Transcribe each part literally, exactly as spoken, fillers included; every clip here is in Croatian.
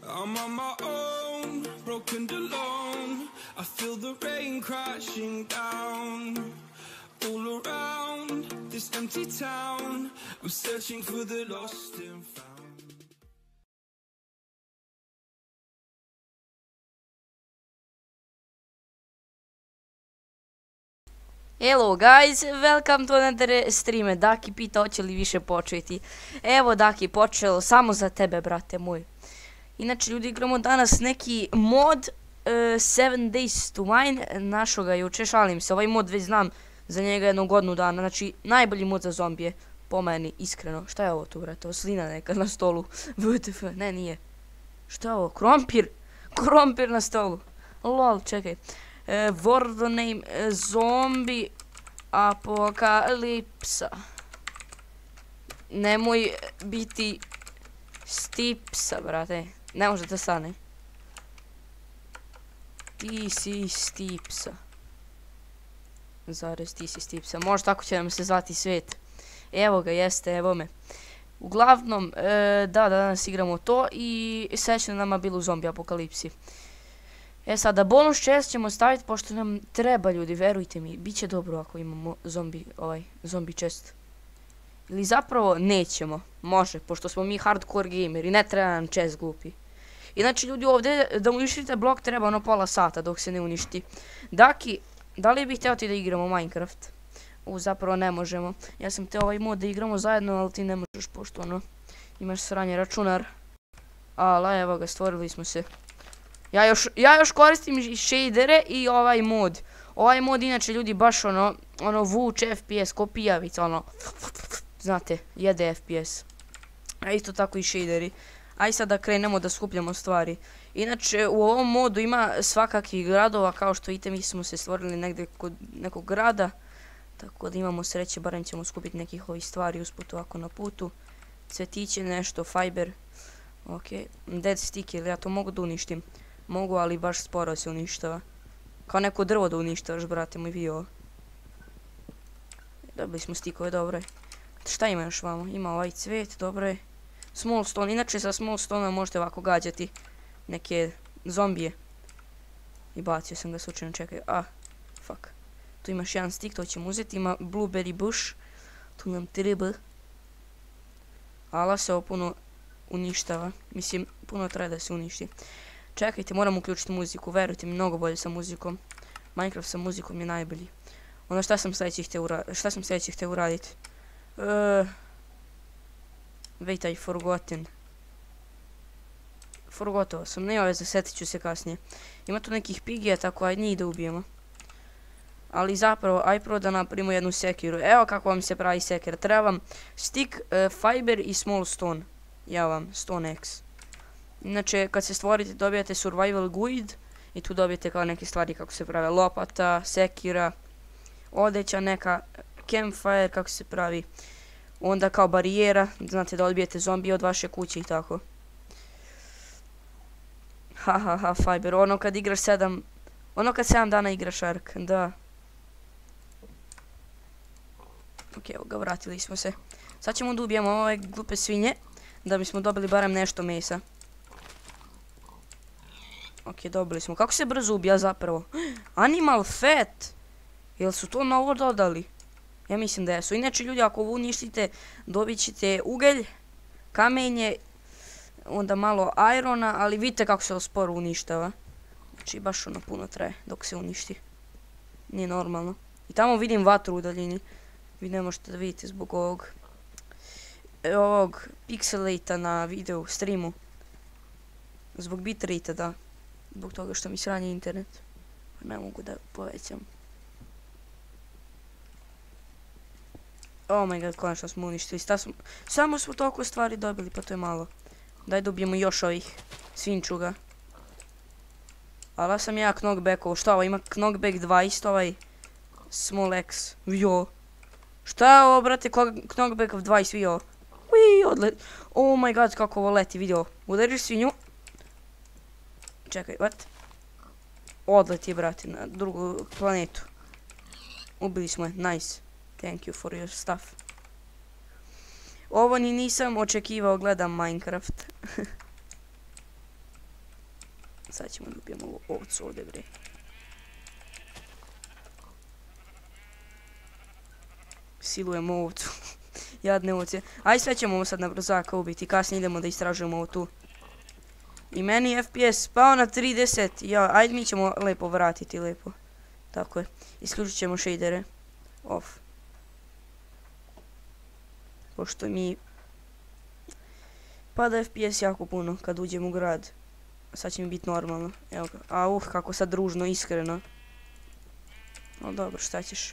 I'm on my own, broken and alone. I feel the rain crashing down. All around this empty town, I'm searching for the lost and found. Hello guys, welcome to another stream. Daki pita hoće li više početi. Evo Daki, počelo samo za tebe, brate moj. Inače ljudi, igramo danas neki mod uh, seven days to mine. Našo ga juče, šalim se, ovaj mod već znam za njega jednu godinu dana. Znači, najbolji mod za zombije, po meni, iskreno. Šta je ovo tu, brate? Oslina neka na stolu. W T F, ne, nije. Šta je ovo? Krompir? Krompir na stolu. Lol, čekaj. Uh, word name, uh, zombie apokalipsa. Nemoj biti stipsa, brate. Ne može da stane. Ti si stipsa. Zarez, ti si stipsa. Može tako će nam se zvati svijet. Evo ga, jeste, evo me. Uglavnom, e, da, danas igramo to i sećno nama bilo u zombi apokalipsi. E sada, bonus chest ćemo staviti pošto nam treba, ljudi, verujte mi. Biće dobro ako imamo zombi, ovaj, zombi chest. Ili zapravo nećemo. Može, pošto smo mi hardcore gameri, ne treba nam chest, glupi. Inače, ljudi, ovdje da uništite blok treba ono pola sata dok se ne uništi. Daki, da li bih htio ti da igramo Minecraft? U, zapravo ne možemo. Ja sam te ovaj mod da igramo zajedno, ali ti ne možeš pošto ono imaš sranje računar. Ala, evo ga, stvorili smo se. Ja još, ja još koristim i shadere i ovaj mod. Ovaj mod inače ljudi baš ono, ono vuče F P S ko pijavica, ono. Znate, jede F P S. A isto tako i shaderi. Aj sad da krenemo da skupljamo stvari. Inače u ovom modu ima svakakih gradova, kao što vidite mi smo se stvorili negdje kod nekog grada. Tako da imamo sreće, barem ćemo skupiti nekih ovih stvari usput ovako na putu. Cvetiće, nešto, fiber. Ok, dead stick, ili ja to mogu da uništim? Mogu, ali baš sporo se uništava. Kao neko drvo da uništavaš, brate moj, vi ovo. Dobili smo stikove, dobro je. Šta ima još vamo? Ima ovaj cvet, dobro je. Small stone, inače sa small stone možete ovako gađati neke zombije. I bacio sam ga slučajno, čekaj, a, fuck. Tu imaš jedan stik, to ćemo uzeti, ima blueberry bush. Tu nam treba. Ala se ovo puno uništava, mislim, puno treba da se uništi. Čekajte, moram uključiti muziku, verujte mi, mnogo bolje sa muzikom. Minecraft sa muzikom je najbolji. Ono šta sam sljedeći htio uraditi, šta sam sljedeći htio uraditi? Uh, wait, I forgotten. Forgotao sam, nema veze, setit ću se kasnije. Ima tu nekih pigija, tako aj njih da ubijemo. Ali zapravo, aj prvo da napravimo jednu sekiru. Evo kako vam se pravi sekira. Treba vam stick, uh, fiber i small stone. Ja vam, stone X. Inače, kad se stvorite, dobijate survival guide. I tu dobijete kao neke stvari kako se prave lopata, sekira, odeća neka, campfire kako se pravi. Onda kao barijera, znate da odbijete zombije od vaše kuće i tako. Hahaha, ha, ha, fiber, ono kad igraš sedam, ono kad sedam dana igraš Ark, da. Ok, evo ga, vratili smo se. Sad ćemo da ubijemo ove glupe svinje, da bismo dobili barem nešto mesa. Ok, dobili smo. Kako se brzo ubija zapravo? Animal fat! Jel su to novo dodali? Ja mislim da jesu. Inače ljudi, ako ovo uništite, dobit ćete ugelj, kamenje, onda malo irona, ali vidite kako se ovo sporo uništava. Znači baš ono puno traje dok se uništi. Nije normalno. I tamo vidim vatru u daljini. Vi ne možete da vidite zbog ovog ovog pixelata na videu, streamu. Zbog bitrate, da. Zbog toga što mi sranje internet. Ne mogu da povećam. Oh my god, konačno smo uništili. Smo, samo smo toliko stvari dobili, pa to je malo. Daj dobijemo još ovih svinčuga. Ali sam ja knockback-ovo. Šta ovo? Ima knockback dvadeset, ovaj small X. Jo. Šta je ovo, brate? Knockback dvadeset, vi ovo. Ui, odlet. Oh my god, kako ovo leti, vidio. Udariš svinju. Čekaj, what? Odleti, brate, na drugu planetu. Ubili smo je, nice. Thank you for your stuff. Ovo ni nisam očekivao, gledam Minecraft. sad ćemo da ubijemo ovu ovcu ovdje, bre. Silujemo ovcu. Jadne ovce. Aj, sve ćemo ovo sad na brzaka ubiti. Kasnije idemo da istražujemo ovo tu. I meni F P S pao na trideset. Ja, ajde mi ćemo lepo vratiti, lepo. Tako je. Isključit ćemo shadere. Off. Pošto mi pada F P S jako puno kad uđem u grad. Sad će mi biti normalno. Evo ga. A uh, kako sad družno, iskreno. No dobro, šta ćeš?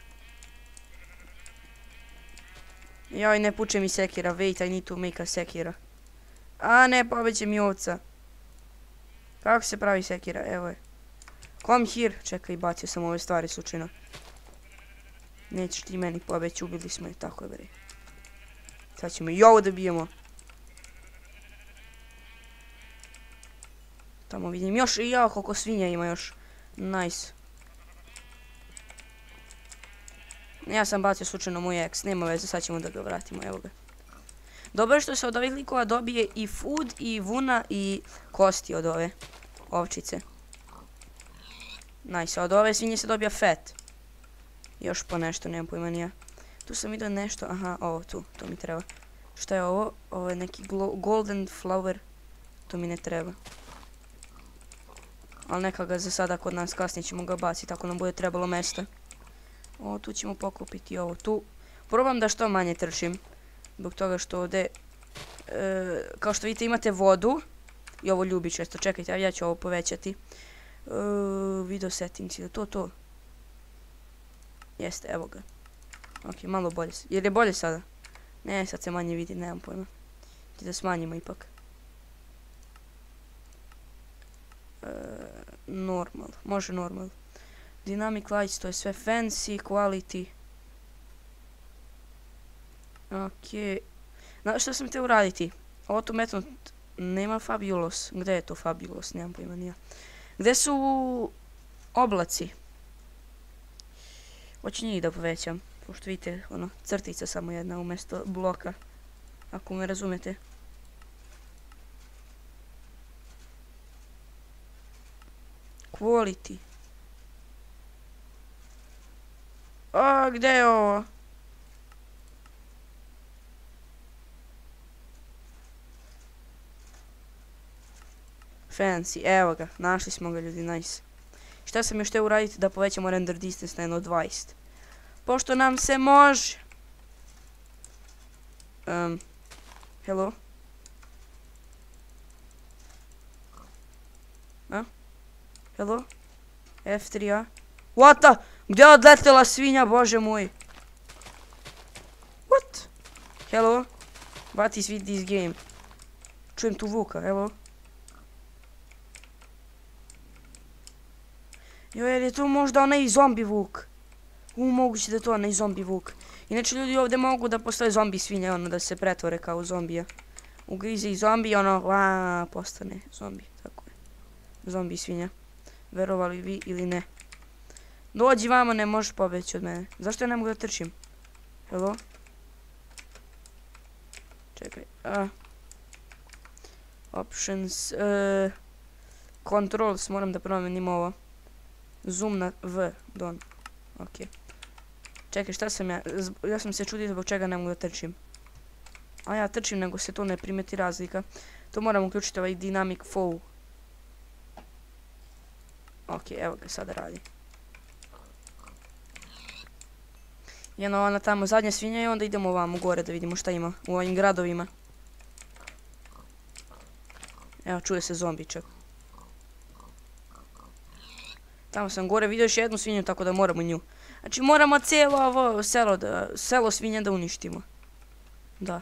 Joj, ne puče mi sekira. Wait, I need to make a sekira. A ne, pobeće mi ovca. Kako se pravi sekira? Evo je. Come here. Čekaj, bacio sam ove stvari slučajno. Nećeš ti meni pobeći, ubili smo je, tako je, bre. Sad ćemo i ovo da bijemo. Tamo vidim još i ja koliko svinja ima još. Nice. Ja sam bacio slučajno moj eks, nema veze, sad ćemo da ga vratimo, evo ga. Dobro je što se od ovih likova dobije i food, i vuna, i kosti od ove ovčice. Nice, od ove svinje se dobija fat. Još po nešto, nemam pojma nija. Tu sam vidio nešto, aha, ovo tu, to mi treba. Šta je ovo? Ovo je neki golden flower. To mi ne treba. Ali neka ga za sada kod nas, kasnije ćemo ga baciti ako nam bude trebalo mjesta. O, tu ćemo pokupiti ovo tu. Probam da što manje trčim. Zbog toga što ovdje, e, kao što vidite, imate vodu. I ovo ljubi često, čekajte, ja ću ovo povećati. E, video settings, je to to? Jeste, evo ga. Ok, malo bolje. Jer je bolje sada? Ne, sad se manje vidi, nemam pojma. Ti da smanjimo ipak. E, normal, može normal. Dynamic lights, to je sve fancy, quality. Ok. Znaš što sam te uraditi? Automaton nema fabulous. Gde je to fabulous? Nemam pojma nija. Gde su oblaci? Hoću njih da povećam. Pošto vidite, ono, crtica samo jedna umjesto bloka. Ako me razumete. Quality. A, gdje je ovo? Fancy, evo ga, našli smo ga ljudi, nice. Šta sam još htio uraditi da povećamo render distance na jedno dvadeset. Pošto nam se može. Um, hello? A? Hello? F tri A? What the? Gdje je odletela svinja, bože moj? What? Hello? What is with this game? Čujem tu vuka, evo. Jo, jer je to možda onaj zombi vuk. U, moguće da je to onaj zombi vuk. Inače, ljudi ovdje mogu da postave zombi svinje, ono, da se pretvore kao zombija. Ugrize i zombi, ono, a, postane zombi, tako je. Zombi svinja. Verovali vi ili ne. Dođi vamo, ne možeš pobeći od mene. Zašto ja ne mogu da trčim? Hello? Čekaj. Uh. Options. Uh, controls, moram da promenim ovo. Zoom na V, don. Ok. Čekaj, šta sam ja? Ja sam se čudio zbog čega ne mogu da trčim. A ja trčim, nego se to ne primeti razlika. To moram uključiti ovaj dynamic flow. Ok, evo ga, sada radi. Jedno ona tamo zadnja svinja i onda idemo ovamo gore da vidimo šta ima u ovim gradovima. Evo, čuje se zombičak. Tamo sam gore vidio još jednu svinju, tako da moramo nju. Znači moramo cijelo ovo selo da, selo svinja da uništimo. Da.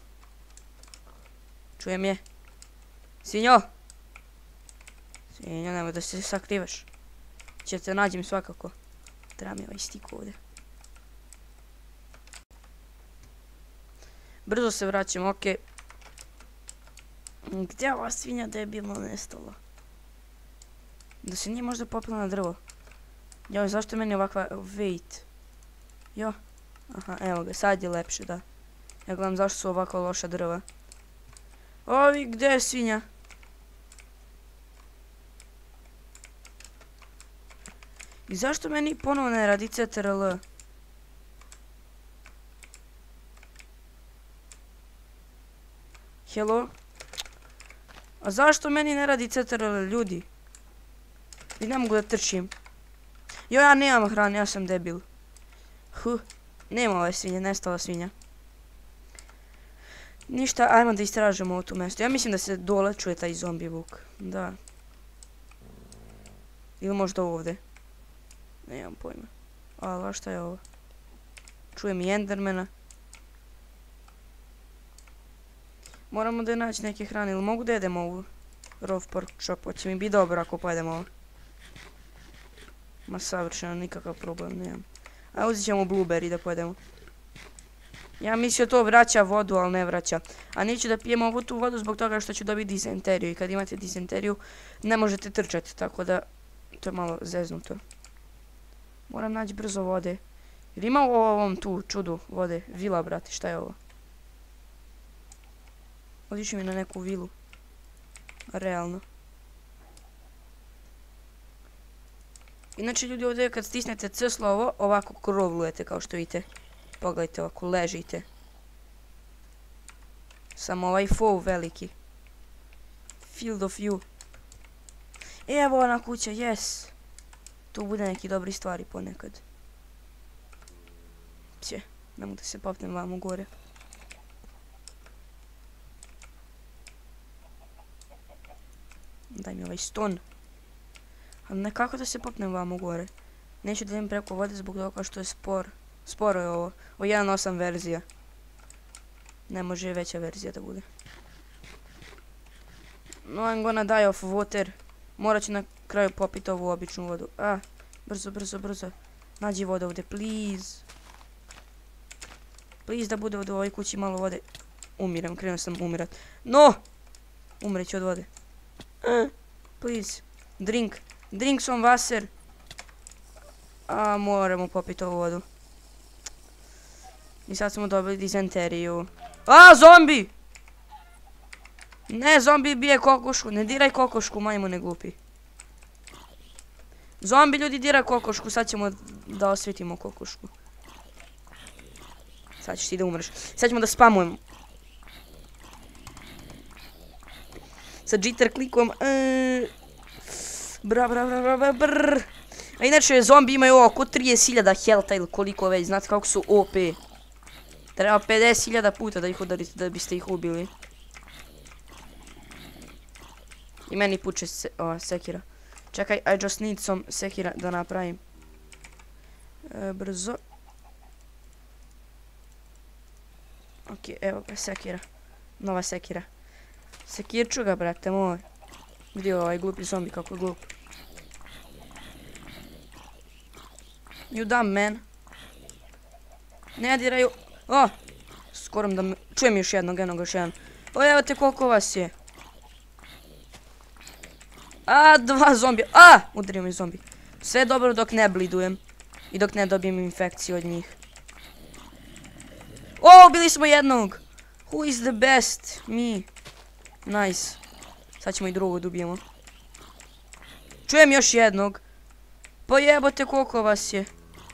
Čujem je. Svinjo! Svinjo, nemoj da se sakrivaš. Će te nađem svakako. Treba mi ovaj stik ovdje. Brzo se vraćam, okej. Gdje je ova svinja debilno nestala? Da se nije možda popila na drvo. Joj, zašto je meni ovakva... Wait. Jo. Aha, evo ga, sad je lepše, da. Ja gledam zašto su ovako loša drva. Ovi, gdje je svinja? I zašto meni ponovo ne radi C T R L? Hello? A zašto meni ne radi C T R L, ljudi? I ne mogu da trčim. Jo, ja nemam hrane, ja sam debil. Huh, nema ove svinje, nestala svinja. Ništa, ajmo da istražimo ovo tu mjesto. Ja mislim da se dole čuje taj zombi vuk. Da. Ili možda ovdje. Nemam pojma. Ala, šta je ovo? Čujem i endermana. Moramo da naći neke hrane. Ili mogu da jedem ovu raw pork chop? Hoće mi biti dobro ako pojedem ovo. Ma savršeno, nikakav problem nemam. A uzet ćemo blueberry da pojedemo. Ja mislio to vraća vodu, ali ne vraća. A neću da pijem ovu tu vodu zbog toga što ću dobiti dizenteriju. I kad imate dizenteriju ne možete trčati, tako da to je malo zeznuto. Moram naći brzo vode. Jer ima u ovom tu čudu vode? Vila, brati, šta je ovo? Odići mi na neku vilu. Realno. Inače, ljudi, ovdje kad stisnete C slovo, ovako krovlujete kao što vidite. Pogledajte, ovako ležite. Samo ovaj fov veliki. Field of view. Evo ona kuća, yes. Tu bude neki dobri stvari ponekad. Će, ne mogu da se popnem vamo gore. Daj mi ovaj ston. Ali nekako da se popnem vamo gore. Neću da idem preko vode zbog toga što je spor. Sporo je ovo. O jedan osam verzija. Ne može veća verzija da bude. No, I'm gonna die of water. Morat ću na kraju popiti ovu običnu vodu. A, brzo, brzo, brzo. Nađi vodu ovdje, please. Please da bude u ovoj kući malo vode. Umirem, krenuo sam umirat. No! Umreću od vode. Uh, please. Drink. Drink some water. A, moramo popiti ovu vodu. I sad smo dobili dizenteriju. A, zombi! Ne, zombi bije kokošku. Ne diraj kokošku, majmune glupi. Zombi, ljudi, diraj kokošku. Sad ćemo da osvetimo kokošku. Sad ćeš ti da umreš. Sad ćemo da spamujemo. Sa jitter klikom. Bra, bra, bra, bra, brr. A inače, zombi imaju oko trideset hiljada healtha ili koliko već. Znate kako su O P. Treba pedeset hiljada puta da ih udarite da biste ih ubili. I meni puče se, o, sekira. Čekaj, I just need some sekira da napravim. E, brzo. Ok, evo ga, sekira. Nova sekira. Sekirču ga, brate moj. Gdje je ovaj glupi zombi, kako je glup. You dumb man. Ne diraju. O! Skorom da me... Čujem još jednog, jednog, još jedan. O, evo te koliko vas je. A, dva zombija. A! Udario mi zombi. Sve dobro dok ne blidujem. I dok ne dobijem infekciju od njih. O, ubili smo jednog. Who is the best? Me. Nice. Sad ćemo i drugog da ubijemo. Čujem još jednog. Pa jebote koliko vas je.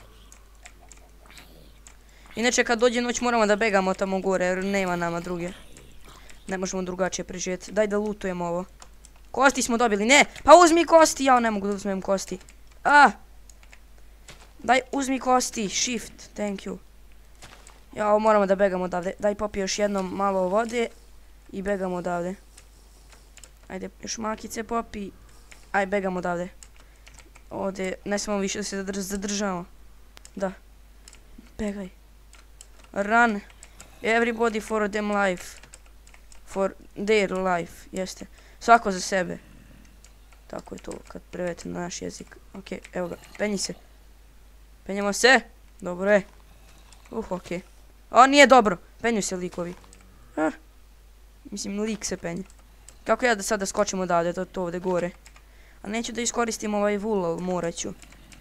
Inače kad dođe noć moramo da begamo tamo gore jer nema nama druge. Ne možemo drugačije preživjeti. Daj da lootujemo ovo. Kosti smo dobili, ne! Pa uzmi kosti, ja ne mogu da uzmem kosti. A! Daj uzmi kosti, shift, thank you. Jao, moramo da begamo odavde. Daj popi još jednom malo vode i begamo odavde. Ajde, još makice popi. Aj, begamo odavde. Ovdje, ne smemo više da se zadržavamo. Da. Begaj. Run. Everybody for them life. For their life, jeste. Svako za sebe. Tako je to kad prevedete na naš jezik. Ok, evo ga, penji se. Penjamo se. Dobro je. Uh, ok. O, nije dobro. Penju se likovi. Ah. Mislim, lik se penje. Kako ja da sada skočim odavde, to, to ovdje gore. A neću da iskoristim ovaj wool, ali morat ću.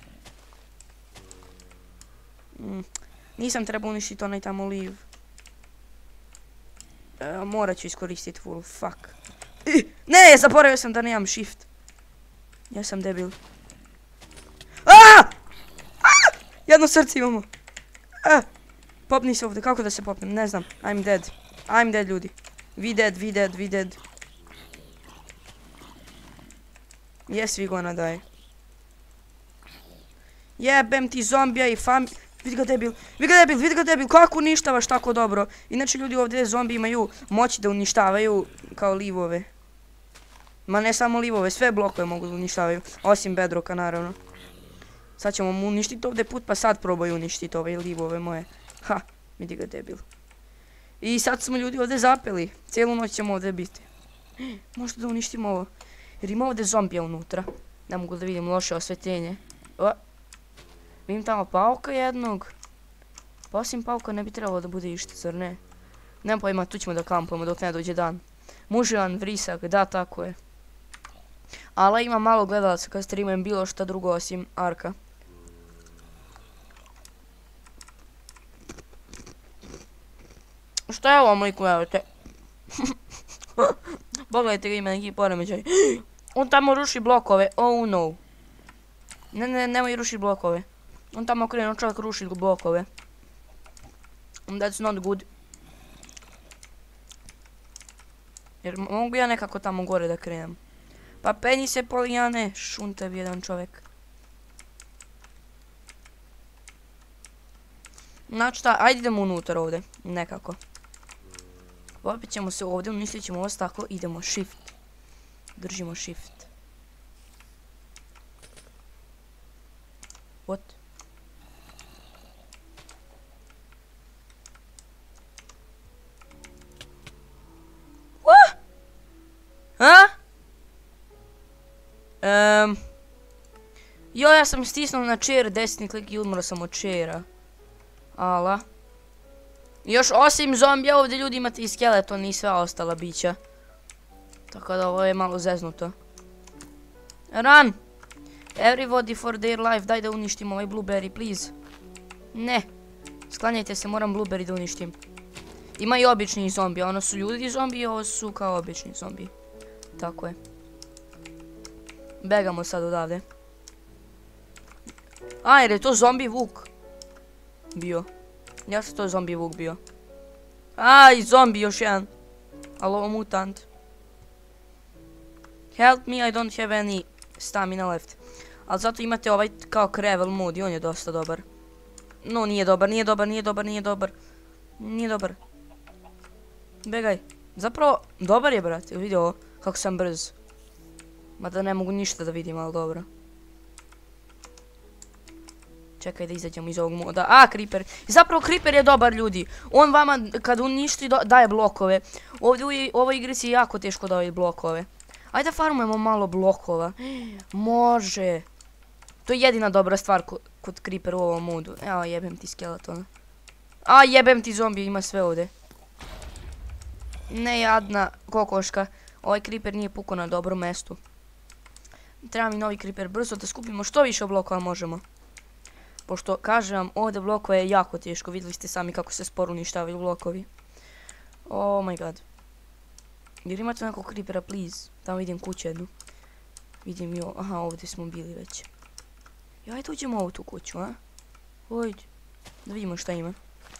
Mm. Nisam trebao uništiti onaj tamo liv. E, morat ću iskoristiti wool, fuck. I, ne, zaboravio sam da nemam shift. Ja sam debil. Aaaa! Jedno srce imamo. E, popni se ovdje, kako da se popnem, ne znam. I'm dead. I'm dead, ljudi. We dead, we dead, we dead. Yes, we gonna die. Jebem ti zombija i fam... Vidi ga debil, vidi ga debil, vidi ga debil, kako uništavaš tako dobro. Inače ljudi ovdje zombi imaju moći da uništavaju kao livove. Ma ne samo livove, sve blokove mogu da uništavaju. Osim bedroka naravno. Sad ćemo mu uništiti ovdje put, pa sad probaju uništiti ove livove moje. Ha, vidi ga debil. I sad smo ljudi ovdje zapeli. Cijelu noć ćemo ovdje biti. Možda da uništimo ovo. Jer ima ovdje zombija unutra. Ne mogu da vidim loše osvetljenje. O. Vidim tamo pauka jednog. Pa osim pauka ne bi trebalo da bude išta, zar ne? Nemam pojma, tu ćemo da kampamo dok ne dođe dan. Muživan vrisak, da tako je. Ali ima malo gledalaca kad streamujem bilo šta drugo osim Arka. Šta je ovo, moji gledate? Pogledajte ga, ima neki poremeđaj. On tamo ruši blokove, oh no. Ne, ne, nemoj ruši blokove. On tamo krenuo čovjek ruši blokove. That's not good. Jer mogu ja nekako tamo gore da krenem. Pa penji se polijane, šuntev jedan čovjek. Znači šta, ajde idemo unutar ovdje, nekako. Popit ćemo se ovdje, unislit ćemo ovo tako, idemo shift. Držimo shift. What? What? Ha? Um. Jo, ja sam stisnuo na chair, desni klik i umro sam od chaira. Ala. Još osim zombija ovdje ljudi imate i skeleton i sva ostala bića. Tako da ovo je malo zeznuto. Run! Everybody for their life, daj da uništim ovaj blueberry, please. Ne. Sklanjajte se, moram blueberry da uništim. Ima i obični zombi, ono su ljudi zombi, ovo su kao obični zombi. Tako je. Begamo sad odavde. A, jer je to zombi vuk. Bio. Ja sam to zombi vuk bio. A, i zombi još jedan. Alo, mutant. Help me, I don't have any stamina left. Ali zato imate ovaj kao crevel mod i on je dosta dobar. No, nije dobar, nije dobar, nije dobar, nije dobar. Nije dobar. Begaj. Zapravo, dobar je, brate. Vidi ovo, kako sam brz. Mada ne mogu ništa da vidim, ali dobro. Čekaj da izađemo iz ovog moda. A, creeper. Zapravo, creeper je dobar, ljudi. On vama, kad uništi, daje blokove. Ovdje u ovoj igrici je jako teško daje blokove. Ajde farmujemo malo blokova. Može. To je jedina dobra stvar kod creeper u ovom modu. Evo, jebem ti skeletona. A, jebem ti zombi, ima sve ovdje. Ne jadna kokoška. Ovaj creeper nije pukao na dobrom mjestu. Treba mi novi creeper. Brzo da skupimo što više blokova možemo. Pošto, kažem vam, ovdje blokove je jako teško. Vidjeli ste sami kako se sporo uništavaju blokovi. Oh my god. Jer imate nekog creepera, please. Tamo vidim kuću jednu. Vidim jo. Aha, ovdje smo bili već. I ajde uđemo u ovu tu kuću, a? Ojde. Da vidimo šta ima.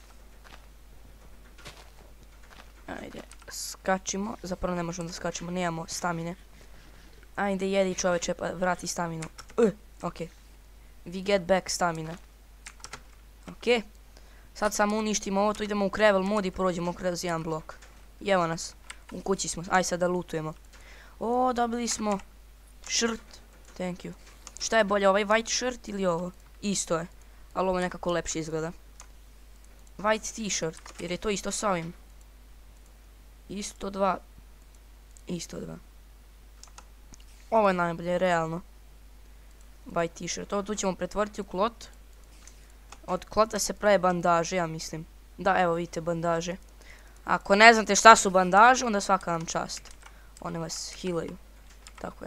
Ajde. Skačimo. Zapravo ne možemo da skačimo. Nemamo stamine. Ajde, jedi čoveče, pa vrati staminu. Uh, ok. We get back stamina. Ok. Sad samo uništimo ovo, tu idemo u crevel mod i prođemo kroz jedan blok. I evo nas. U kući smo. Aj sad da lootujemo. O, dobili smo shirt. Thank you. Šta je bolje, ovaj white shirt ili ovo? Isto je. Ali ovo nekako lepše izgleda. White t-shirt. Jer je to isto sa ovim. Isto dva. Isto dva. Ovo je najbolje, realno. White t-shirt. Ovo tu ćemo pretvoriti u klot. Od klota se prave bandaže, ja mislim. Da, evo vidite bandaže. Ako ne znate šta su bandaže, onda svaka vam čast. One vas healaju. Tako je.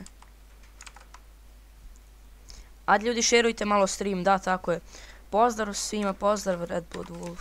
Ajde ljudi, šerujte malo stream, da, tako je. Pozdrav svima, pozdrav Red Blood Wolf.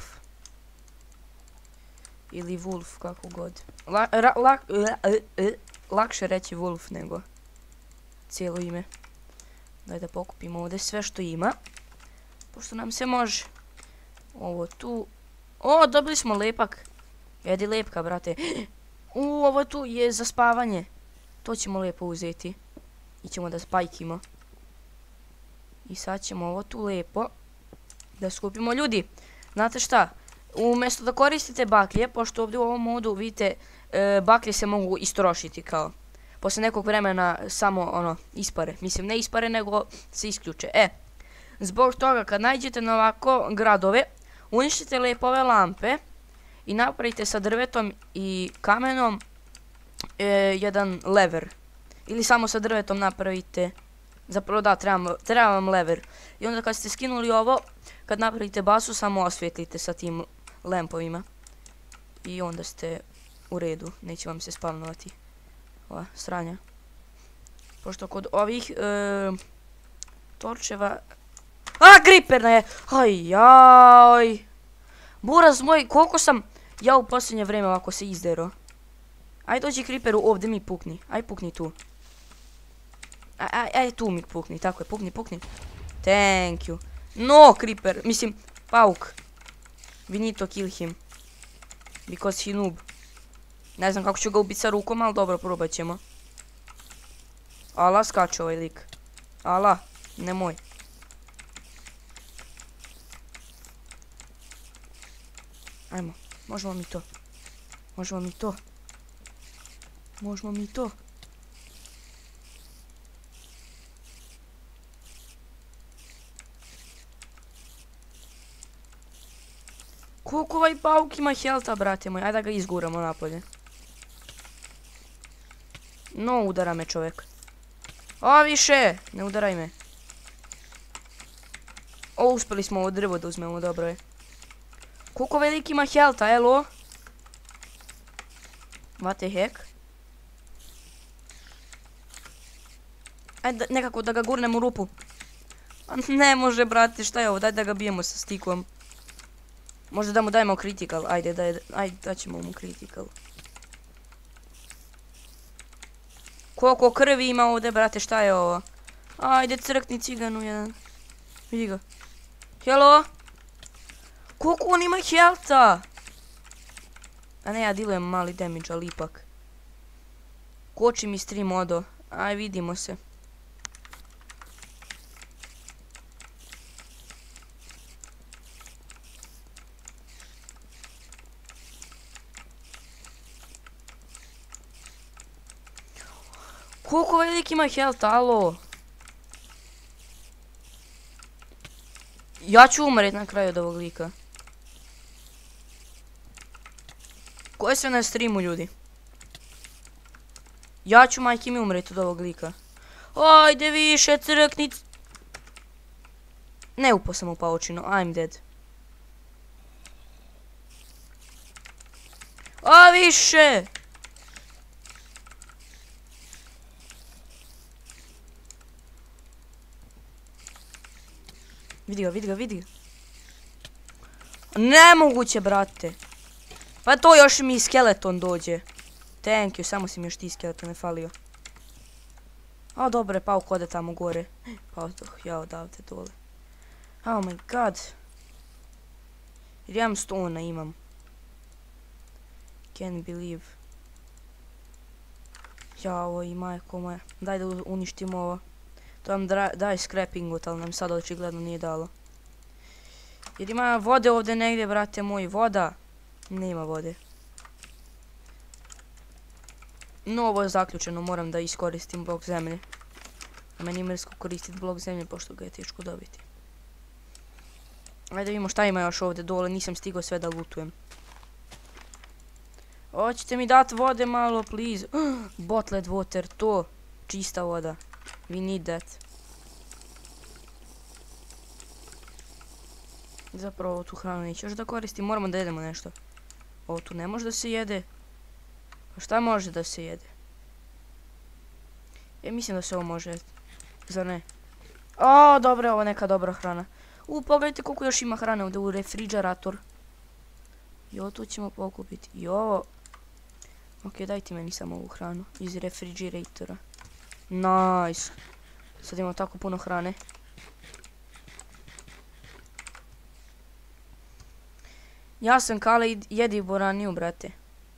Ili Wolf, kako god. La, ra, la, la, la, lakše reći Wolf nego cijelo ime. Daj da pokupimo ovdje sve što ima. Pošto nam se može. Ovo tu. O, dobili smo lepak. Jedi lepka, brate. U, ovo tu je za spavanje. To ćemo lijepo uzeti. I ćemo da spajkimo. I sad ćemo ovo tu lijepo da skupimo. Ljudi, znate šta? Umjesto da koristite baklje, pošto ovdje u ovom modu vidite e, baklje se mogu istrošiti kao. Posle nekog vremena samo ono ispare. Mislim ne ispare nego se isključe. E, zbog toga kad nađete na ovako gradove, uništite lijepo ove lampe i napravite sa drvetom i kamenom e, jedan lever. Ili samo sa drvetom napravite, zapravo da, treba, treba vam lever. I onda kad ste skinuli ovo, kad napravite basu, samo osvijetlite sa tim lampovima. I onda ste u redu, neće vam se spavnovati ova sranja. Pošto kod ovih e, torčeva... A, griperna je! Aj, jaj! Buraz moj, koliko sam ja u posljednje vrijeme ovako se izdero. Aj, dođi kriperu, ovdje mi pukni. Aj, pukni tu. Aj, aj, aj, tu mi pukni, tako je, pukni, pukni. Thank you. No, creeper, mislim, pauk. We need to kill him. Because he noob. Ne znam kako ću ga ubiti sa rukom, ali dobro, probat ćemo. Ala, skače ovaj lik. Ala, nemoj. Ajmo, možemo mi to. Možemo mi to. Možemo mi to. Koliko ovaj pauk ima helta, brate moj. Ajde da ga izguramo napolje. No, udara me čovjek. A, više! Ne udaraj me. O, uspjeli smo ovo drvo da uzmemo, dobro je. Koliko veliki ima helta, elo? What the heck? Ajde, nekako da ga gurnem u rupu. Ne može, brate, šta je ovo? Daj da ga bijemo sa stikom. Možda da mu dajemo critical, ajde, daj, ajde, daćemo mu critical. Koliko krvi ima ovdje, brate, šta je ovo? Ajde, crkni ciganu jedan. Vidi ga. Hello? Koliko on ima helta? A ne, ja dilujem mali damage, ali ipak. Koči mi stream odo. Aj, vidimo se. Koliko veliki ima helta, alo? Ja ću umret na kraju od ovog lika. Ko je sve na streamu, ljudi? Ja ću, majke mi, umret od ovog lika. Ajde više, crknic. Ne upao sam u paučinu, I'm dead. A više! Vidi ga, vidi ga, vidi ga. Nemoguće, brate. Pa to još mi skeleton dođe. Thank you, samo si mi još ti skeletone falio. A dobro je, pauk ode tamo gore. Pa odoh ja odavde dole. Oh my god. Jer imam stona, imam. Can't believe. Jao, i majko moja. Daj da uništimo ovo. To vam daje scrappingut, ali nam sad očigledno nije dalo. Jer ima vode ovdje negdje, brate moji, voda. Nema vode. No, ovo je zaključeno, moram da iskoristim blok zemlje. A meni je mrsko koristiti blok zemlje, pošto ga je teško dobiti. Ajde da vidimo šta ima još ovdje dole, nisam stigao sve da lutujem. Hoćete mi dati vode malo, please? Bottled water, to. Čista voda. We need that. Zapravo tu hranu neću još da koristim, moramo da jedemo nešto. Ovo tu ne može da se jede. Pa šta može da se jede? Ja mislim da se ovo može jesti. Zar ne? O, dobro, ovo je neka dobra hrana. U, pogledajte koliko još ima hrane ovdje u refrigerator. I ovo tu ćemo pokupiti. I ovo. Ok, dajte meni samo ovu hranu iz refrigeratora. Nice. Sad imamo tako puno hrane. Ja sam Kale i jedi boraniju, brate.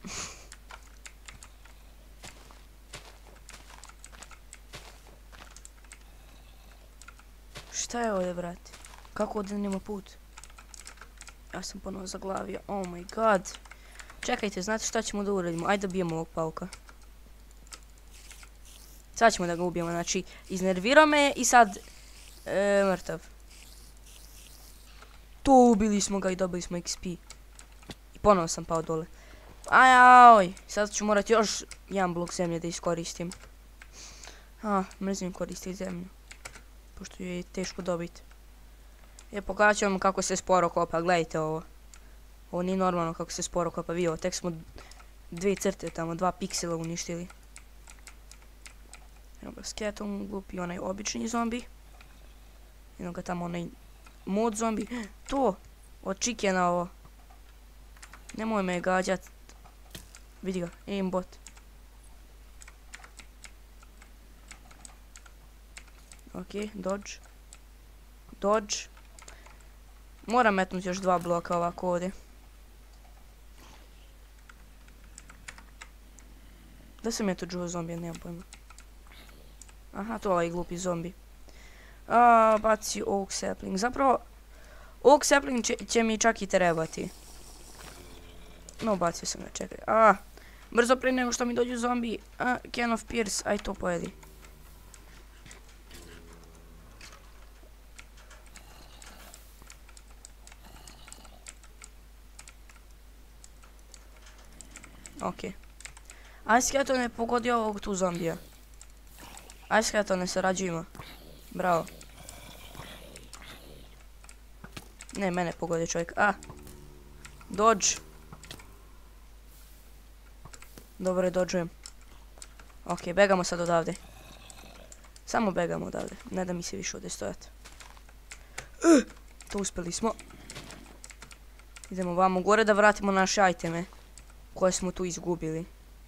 Šta je ovdje, brate? Kako ovdje nema put? Ja sam ponovo zaglavio. Oh my god. Čekajte, znate šta ćemo da uradimo? Ajde da bijemo ovog pauka. Sad ćemo da ga ubijemo, znači iznervirao me i sad e, mrtav. To ubili smo ga i dobili smo X P. I ponovo sam pao dole. Ajaj, sad ću morati još jedan blok zemlje da iskoristim. A, mrzim koristiti zemlju. Pošto je teško dobiti. E, pokazat ću vam kako se sporo kopa, gledajte ovo. Ovo nije normalno kako se sporo kopa, vi ovo, tek smo dvije crte tamo, dva piksela uništili. Evo ga skeleton glupi, onaj obični zombi. Evo ga tamo onaj mod zombi. To! Od chickena ovo. Nemoj me gađat. Vidi ga, aimbot. Ok, dodge. Dodge. Moram metnuti još dva bloka ovako ovdje. Da sam ja to čuo zombija, nemam pojma. Aha, to je ovaj glupi zombi. A, baci oak sapling. Zapravo, oak sapling će, će mi čak i trebati. No, bacio sam ga, čekaj. A, brzo prije nego što mi dođu zombi. A, can of pierce, aj to pojedi. Okej. Aj skeleton je pogodio ovog tu zombija. Aj skeleton, ne sarađujemo. Bravo. Ne, mene pogodio čovjek. A. Dodge. Dobro je, dodžujem. Okej, begamo sad odavde. Samo begamo odavde. Ne da mi se više ovdje stojati. Uh, to uspjeli smo. Idemo vamo gore da vratimo naše iteme koje smo tu izgubili.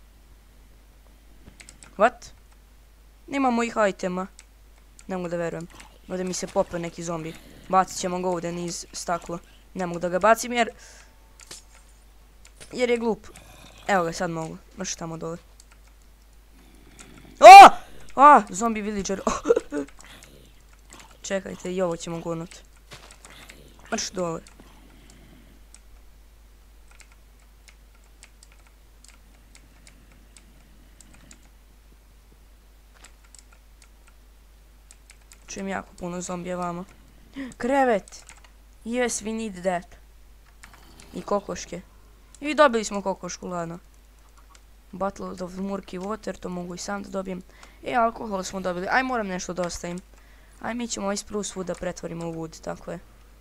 What? Nemamo ih itema. Ne mogu da verujem. Ovdje mi se popeo neki zombi. Bacit ćemo ga ovdje niz staklo. Ne mogu da ga bacim jer... Jer je glup. Evo ga, sad mogu. Mrš tamo dole. O! A! Zombi villager. Čekajte, i ovo ćemo gurnut. Mrš dole. Čujem jako puno zombija vamo. Krevet! Yes, we need that. I kokoške. I dobili smo kokošku, ladno. Battle of Murky Water, to mogu i sam da dobijem. E, alkohol smo dobili. Aj, moram nešto da ostavim. Aj, mi ćemo ovaj spruce wood da pretvorimo u wood, tako je.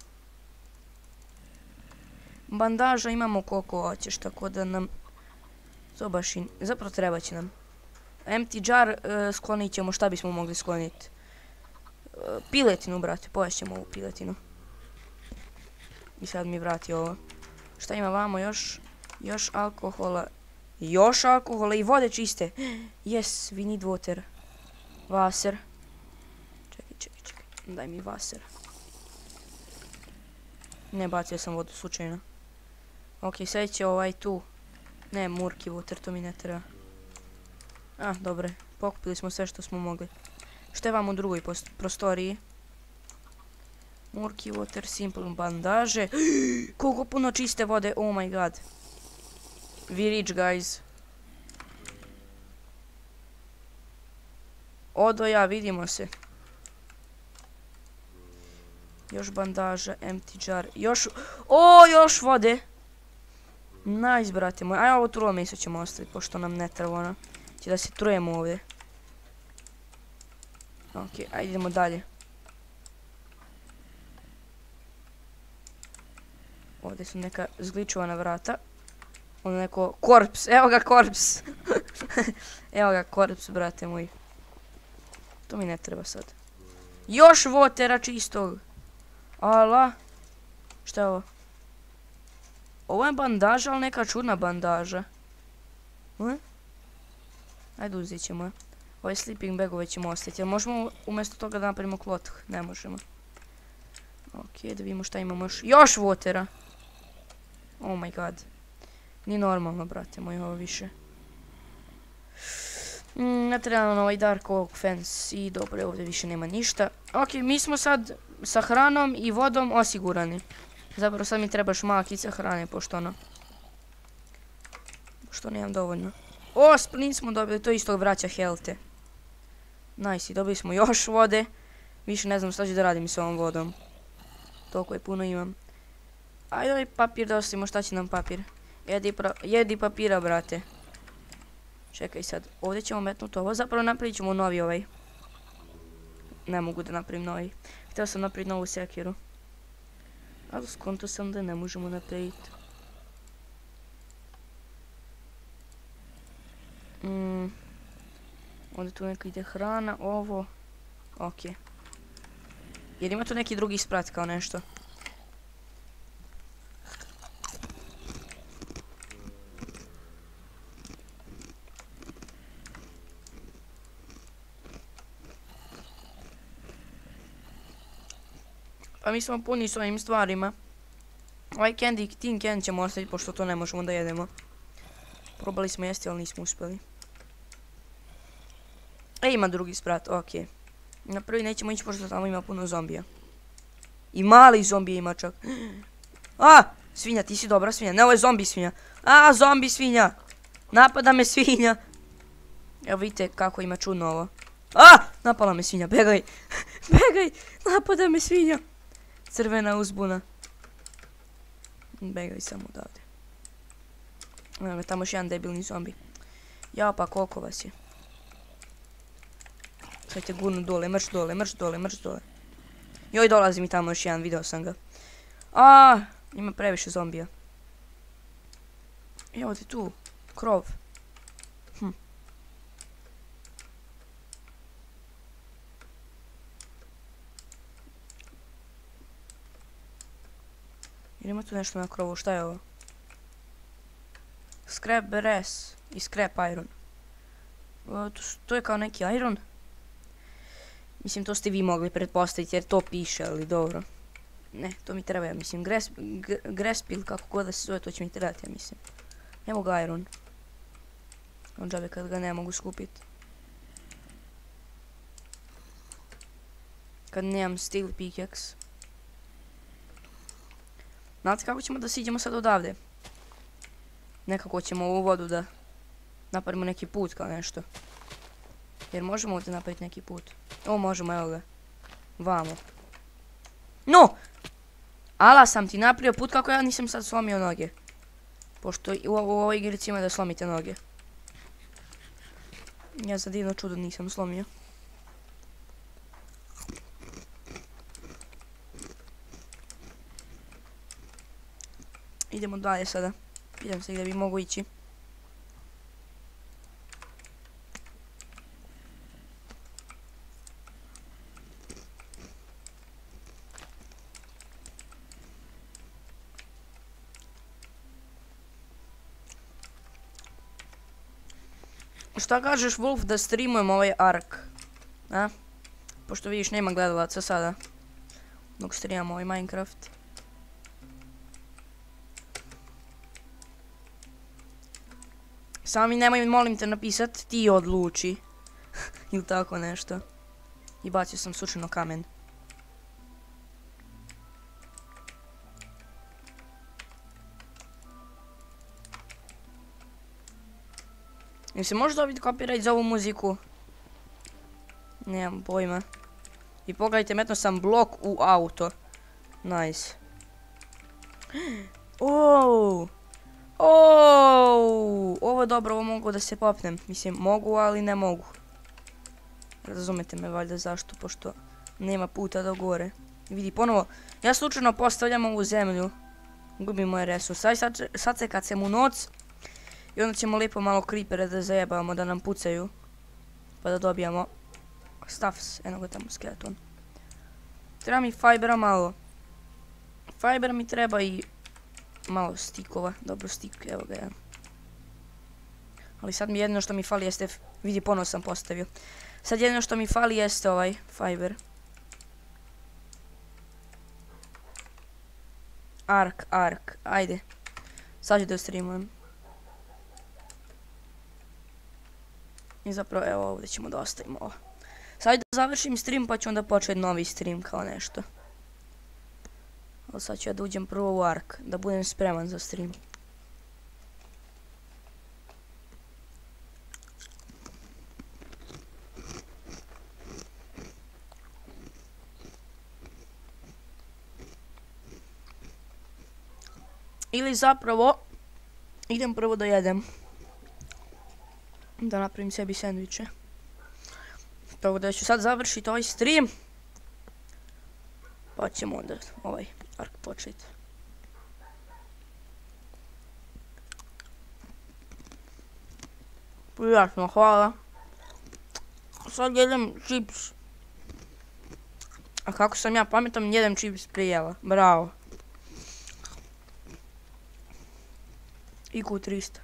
Bandaža imamo koliko hoćeš, tako da nam... To baš i... Zapravo treba će nam. Empty jar uh, sklonit ćemo, šta bismo mogli skloniti? Uh, piletinu, brate, poješćemo ovu piletinu. I sad mi vrati ovo. Šta ima vamo još? Još alkohola. Još alkohola i vode čiste. Yes, we need water. Vaser. Čekaj, čekaj, čekaj. Daj mi vaser. Ne, bacio sam vodu slučajno. Ok, sad će ovaj tu. Ne, Murky Water, to mi ne treba. Ah, dobre. Pokupili smo sve što smo mogli. Šta je vam u drugoj prostoriji? Murky Water, simple bandaže. Koliko puno čiste vode, oh my god. We rich, guys. Odo ja, vidimo se. Još bandaža, empty jar, još... O, još vode! Nice, brate moj. Aj, ovo trulo meso ćemo ostaviti, pošto nam ne treba, ono. Će da se trujemo ovdje. Ok, ajde idemo dalje. Ovdje su neka zgličovana vrata. Ono neko korps, evo ga korps. Evo ga korps, brate moj. To mi ne treba sad. Još votera čistog. Ala. Šta je ovo? Ovo je bandaža, ali neka čudna bandaža. Hm? Ajde uzet ćemo. Ove sleeping bagove ćemo ostaviti. Jel možemo umjesto toga da napravimo kloth? Ne možemo. Ok, da vidimo šta imamo još. Još votera. Oh my god. Nije normalno, brate moj, ovo više. Mm, ne treba nam ovaj Dark Oak Fence i dobro, ovdje više nema ništa. Ok, mi smo sad sa hranom i vodom osigurani. Zapravo sad mi treba šmakica hrane, pošto ono... Pošto nemam dovoljno. O, splin smo dobili, to isto vraća helte. Nice, i dobili smo još vode. Više ne znam šta ću da radim s ovom vodom. Toliko je puno imam. Ajde ovaj papir da ostavimo, šta će nam papir? Jedi, jedi papira, brate. Čekaj sad, ovdje ćemo metnuti ovo, zapravo napravit ćemo novi ovaj. Ne mogu da napravim novi. Htio sam napraviti novu sekiru. Ali skonto sam da ne možemo napraviti. Mm. Onda tu neka ide hrana, ovo. Ok. Jer ima tu neki drugi sprat kao nešto. Pa mi smo puni s ovim stvarima. Ovaj candy, tin candy ćemo ostaviti pošto to ne možemo da jedemo. Probali smo jesti, ali nismo uspjeli. E, ima drugi sprat, ok. Na prvi nećemo ići pošto tamo ima puno zombija. I mali zombije ima čak. A, svinja, ti si dobra svinja. Ne, ovo je zombi svinja. A, zombi svinja. Napada me svinja. Evo vidite kako ima čudno ovo. A, napala me svinja, begaj. Begaj, napada me svinja. Crvena uzbuna. Begaj samo odavde. Evo, tamo još jedan debilni zombi. Jao, pa koliko vas je. Sad te gurnu dole, mrš dole, mrš dole, mrš dole. Joj, dolazi mi tamo još jedan, video sam ga. A, ima previše zombija. Evo ti tu, krov. Hm. Jer ima tu nešto na krovu, šta je ovo? Scrap brass i scrap iron. O, to, to je kao neki iron. Mislim, to ste vi mogli pretpostaviti jer to piše, ali dobro. Ne, to mi treba, ja mislim. Grespil, kako god da se zove, to će mi trebati, ja mislim. Evo ga iron. On džabe kad ga ne mogu skupiti. Kad nemam steel pickaxe. Znate kako ćemo da siđemo sad odavde? Nekako ćemo ovu vodu da napravimo neki put kao nešto. Jer možemo ovdje napraviti neki put. O, možemo, evo ga. Vamo. No! Ala sam ti napravio put kako ja nisam sad slomio noge. Pošto u, u ovoj igrici ima da slomite noge. Ja za divno čudo nisam slomio. Idemo dalje sada. Pitam se gdje bi mogu ići. Šta kažeš, Wolf, da streamujem ovaj Ark? A? Pošto vidiš, nema gledalaca sada. Dok streamam ovaj Minecraft. Samo mi nemoj, molim te, napisat ti odluči. Ili tako nešto. I bacio sam slučajno kamen. Jel se može dobiti copyright za ovu muziku? Nemam pojma. I pogledajte, metno sam blok u auto. Nice. Oooo. Oooo. Ovo je dobro, ovo mogu da se popnem. Mislim, mogu, ali ne mogu. Razumete me valjda zašto, pošto nema puta do gore. Vidi, ponovo, ja slučajno postavljam ovu zemlju. Gubim moje resurse. Sad, sad se kad sam u noc. I onda ćemo lijepo malo creepere da zajebamo, da nam pucaju. Pa da dobijamo stuffs. Eno ga tamo skeleton. Treba mi fibera malo. Fiber mi treba i malo stikova. Dobro, stik, evo ga jedan. Ali sad mi jedino što mi fali jeste... Vidi, ponovo sam postavio. Sad jedino što mi fali jeste ovaj fiber. Ark, ark, ajde. Sad ću da streamujem. I zapravo evo ovdje ćemo da ostavimo ovo. Sad ću da završim stream pa ću onda početi novi stream kao nešto. Ali sad ću ja da uđem prvo u Ark, da budem spreman za stream. Ili zapravo, idem prvo da jedem. Da napravim sebi sendviče. Tako da ću sad završiti ovaj stream. Pa ćemo onda ovaj Ark početi. Prijatno, hvala. Sad jedem čips. A kako sam ja pametan, jedem čips prijela. Bravo. I Q trista.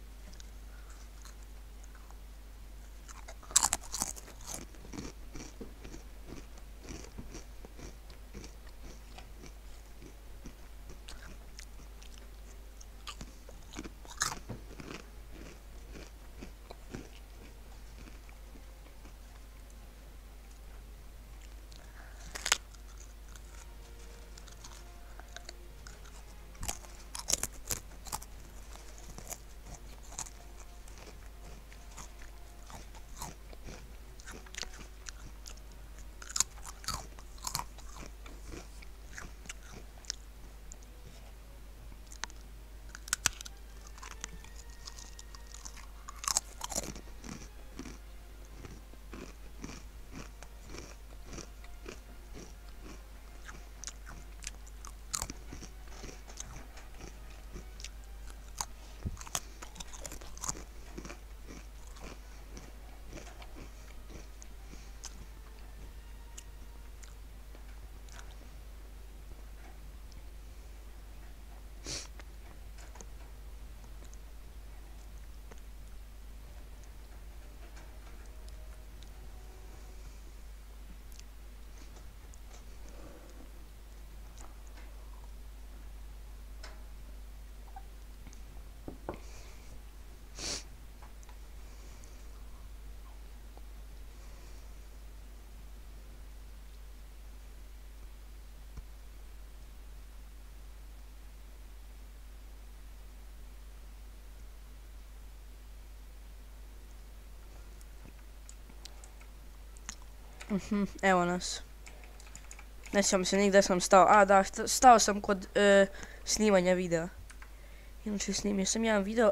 Mhm, evo nas. Ne sjećam se nigdje sam stao. A da, stao sam kod e, snimanja videa. Inače snimio sam jedan video.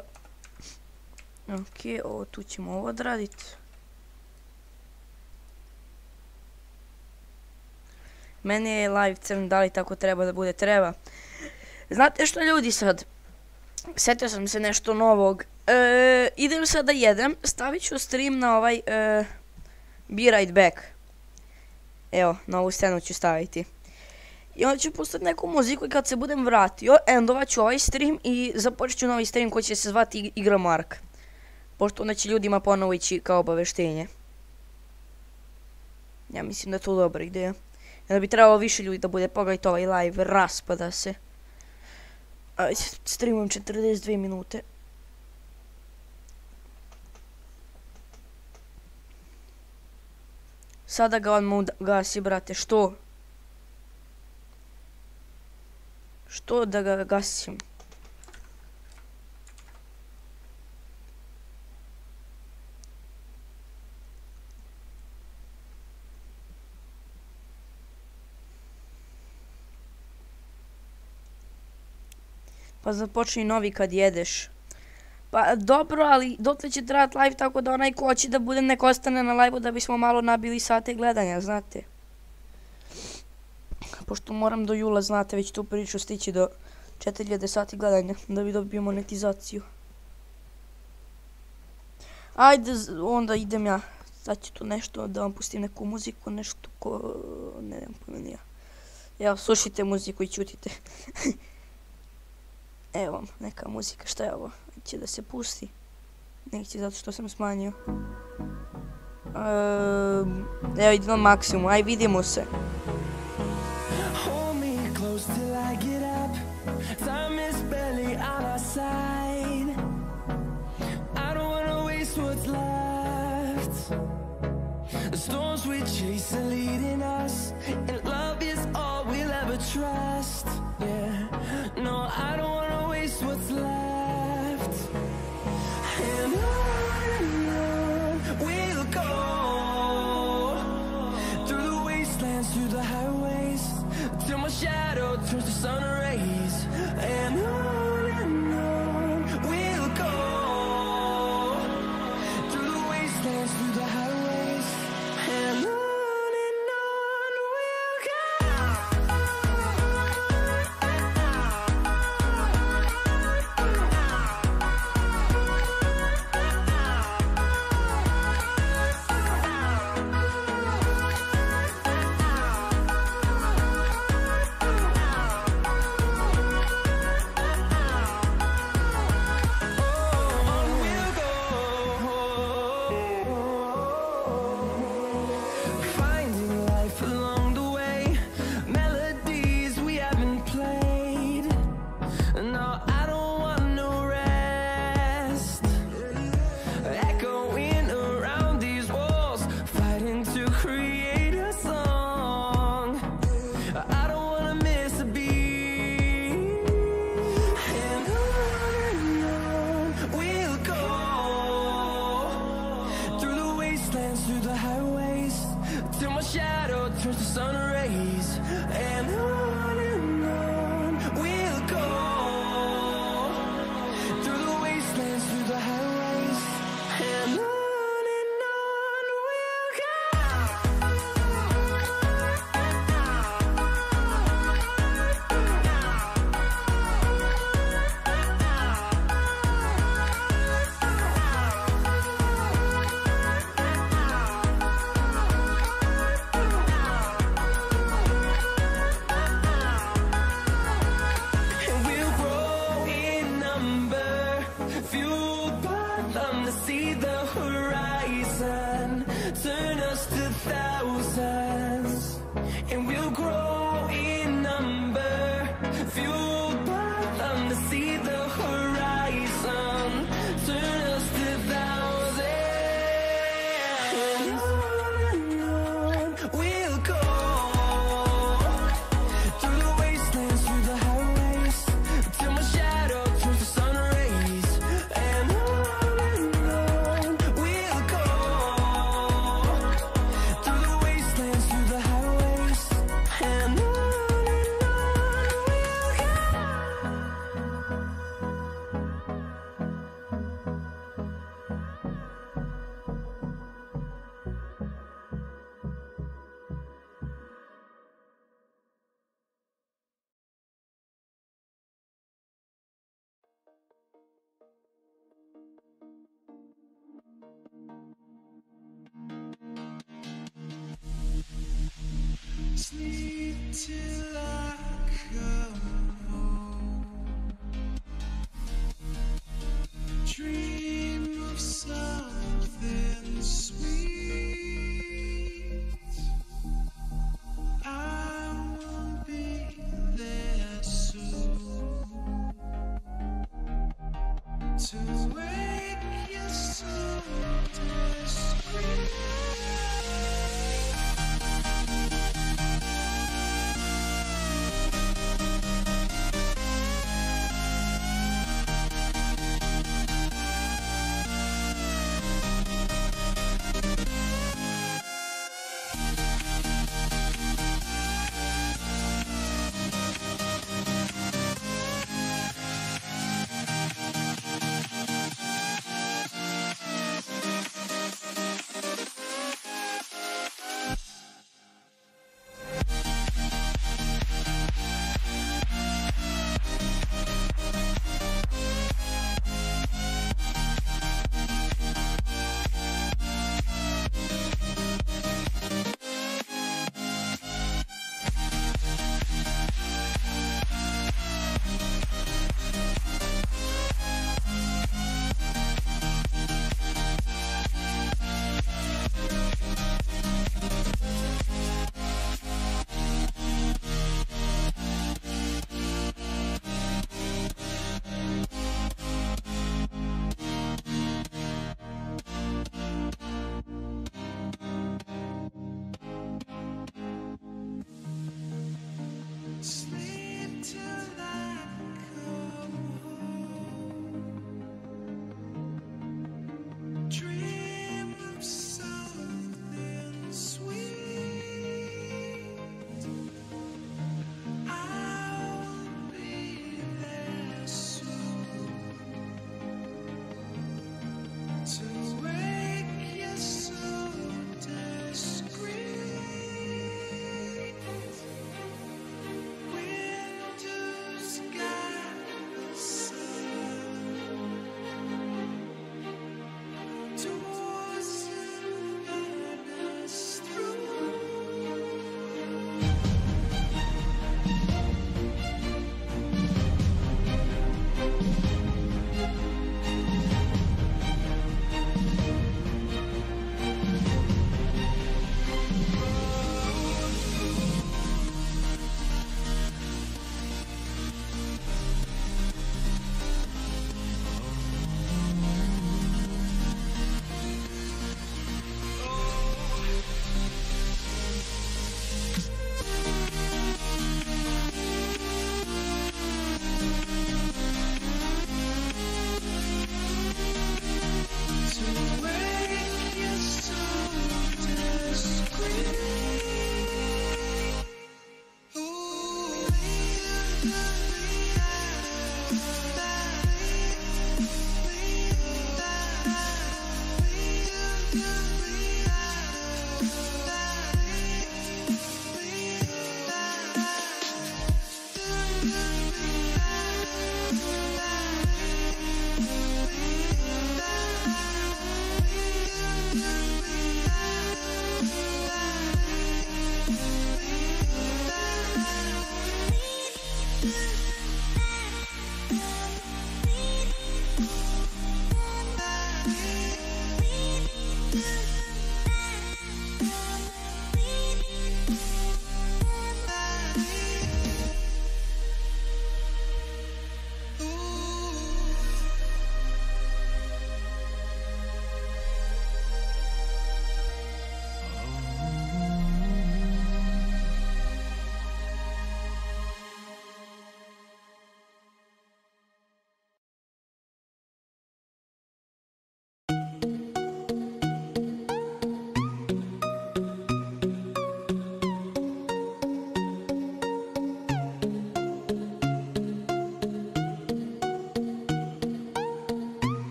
Ok, ovo tu ćemo ovo odraditi. Meni je live crn, da li tako treba da bude? Treba. Znate što ljudi sad? Sjetio sam se nešto novog. E, idem sad da jedem, stavit ću stream na ovaj e, Be Right Back. Evo, na ovu scenu ću staviti. I onda ću pustiti neku muziku i kad se budem vratio, endovat ću ovaj stream i započet ću novi stream koji će se zvati Igra Mark. Pošto onda će ljudima ponovo ići kao obaveštenje. Ja mislim da je to dobra ideja. Onda bi trebalo više ljudi da bude, pogledajte ovaj live, raspada se. Ajde, streamujem četrdeset dvije minute. Sada ga odmah gasi, brate, što? Što da ga gasim? Pa započni novi kad jedeš. Pa dobro, ali dotle će trajati live, tako da onaj ko hoće da bude nek ostane na live-u da bismo malo nabili sate gledanja, znate. Pošto moram do jula, znate, već tu priču stići do četiri hiljade sati gledanja da bi dobio monetizaciju. Ajde, onda idem ja. Sad ću tu nešto da vam pustim neku muziku, nešto ko... ne znam pojma ni ja. Evo, slušajte muziku i čutite. Evo vam neka muzika, šta je ovo? Će da se pusti. Neće zato što sam smanjio. Um, evo ide na maksimum, aj vidimo se. Hold me close till I get up. Time is barely on our side. waste what's left. The storms we chase are leading us, and love is all we'll ever trust. Yeah, no, I don't wanna waste what's left. And on and on we'll go, through the wastelands, through the highways, till my shadow turns to sun rays. And on and on we'll go, through the wastelands, through the highways, and on. Through the highways, till my shadow turns to sun rays. And on and on we'll go, through the wastelands, through the highways, and on. See the horizon turn us to thousands, and we'll grow in number, fueled by them. To see the horizon turn us to thousands, and on and on we'll go, through the wastelands, through the highways, till my shadow turns to sun rays. And on sleep till I come home, dream of something sweet. I will be there soon to wake you so discreet.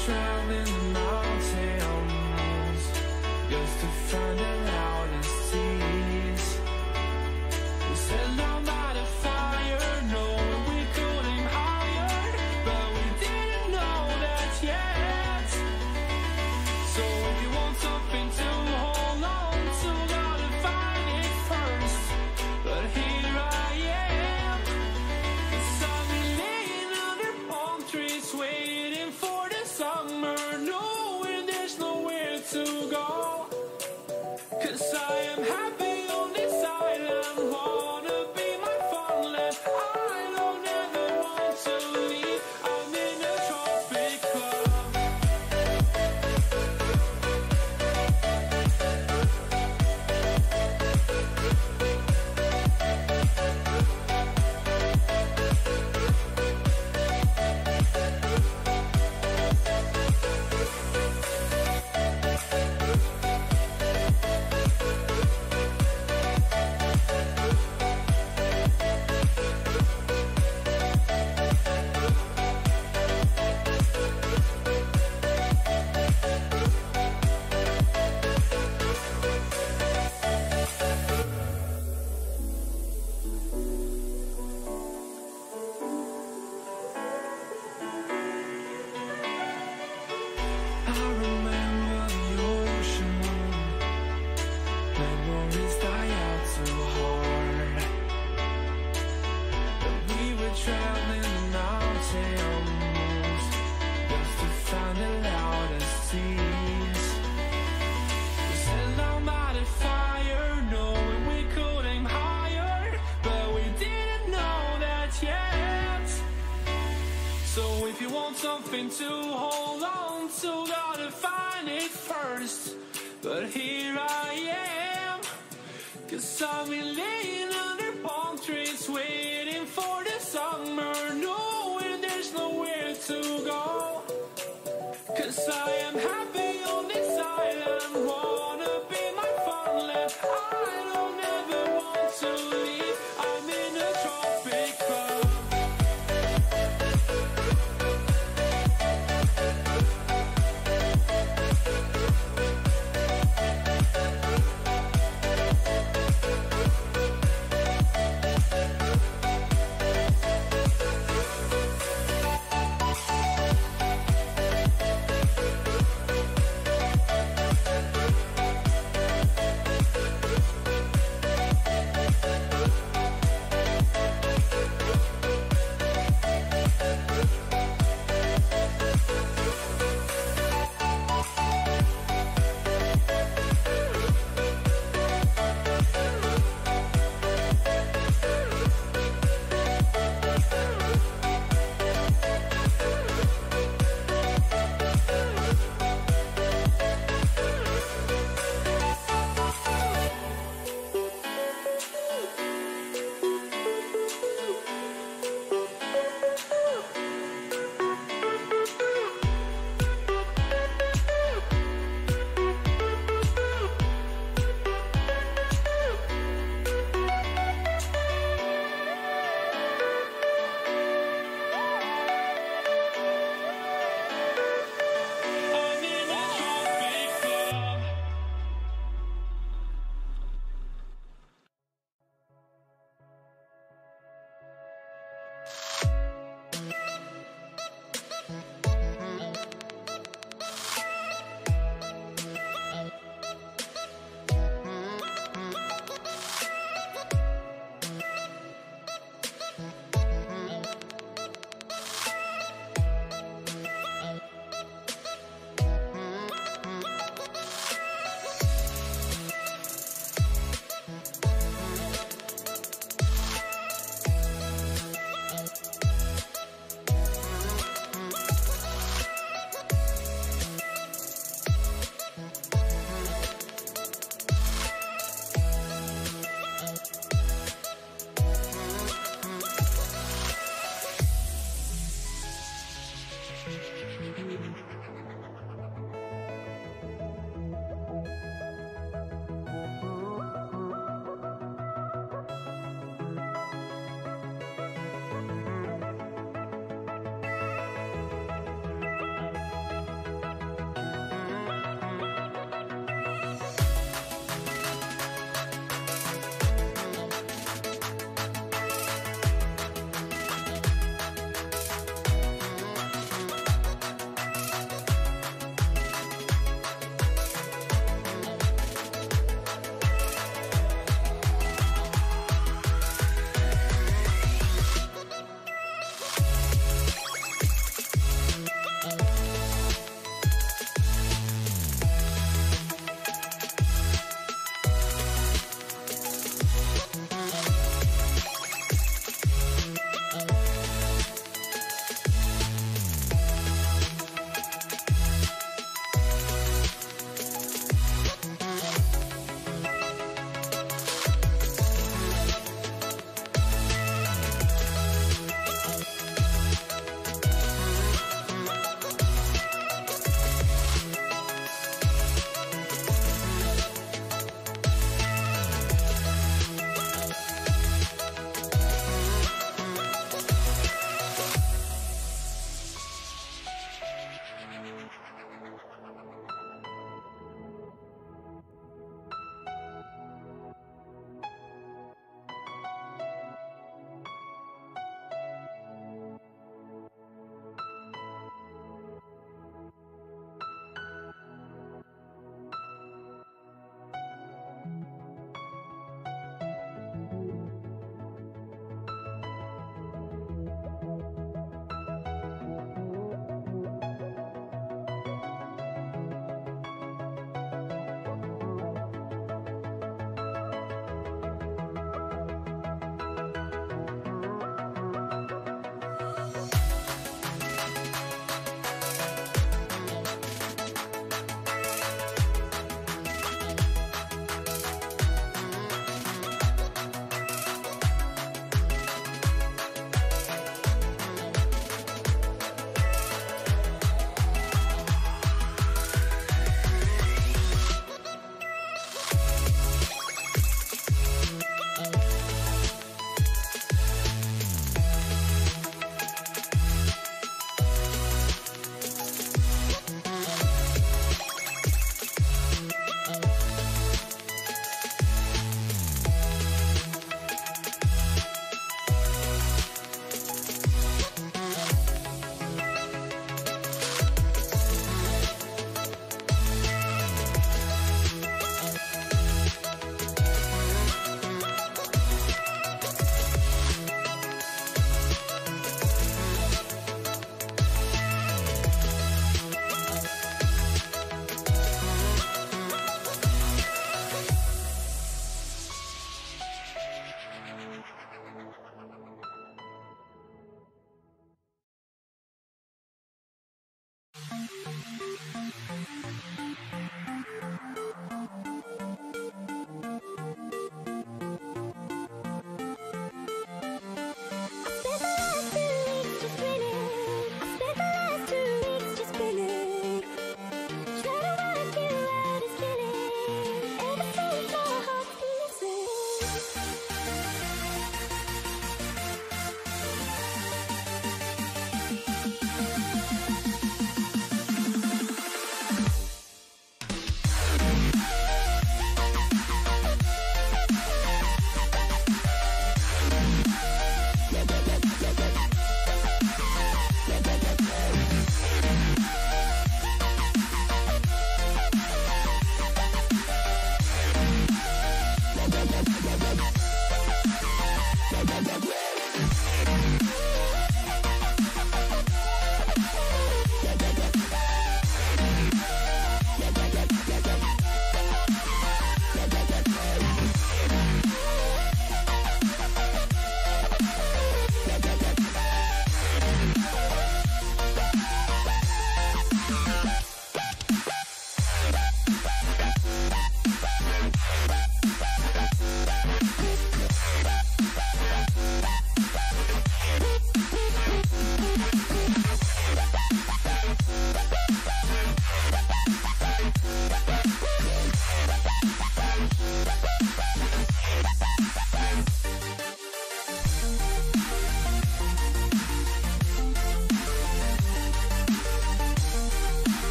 traveling the mountains just to find the loudest seas. We set down by the fire, knowing we could aim higher, but we didn't know that yet. So if you want something to hold on to, gotta find it first. But here I am, 'cause I've been laying under palm trees, waiting for the summer, knowing there's nowhere to go. 'Cause I am happy on this island, wanna be my farmland. I don't ever want to leave, I'm in a tropic club. I remember the ocean, memories die out too hard. But we were traveling the mountains just to find the loudest seas. We sat down by the fire, knowing we could aim higher, but we didn't know that yet. So if you want something to hold on to, gotta find it first. But here I am, 'cause I've been laying under palm trees, waiting for the summer, knowing there's nowhere to go. 'Cause I am happy on this island, wanna be my farmland. I don't ever want to leave, I'm in a tropic club.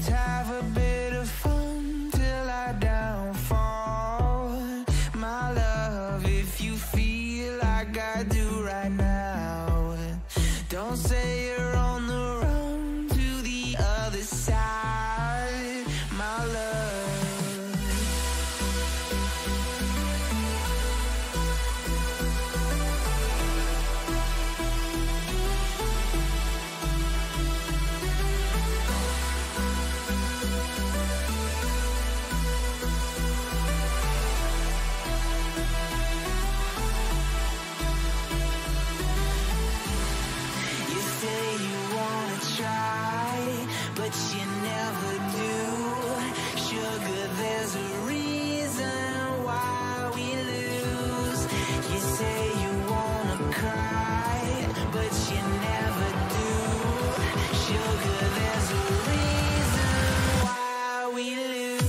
Let's have a bit of fun till I downfall. My love, if you feel like I do right now, don't say you're on the run to the other side, my love. You say you wanna try, but you never do. Sugar, there's a reason why we lose. You say you wanna cry, but you never do. Sugar, there's a reason why we lose.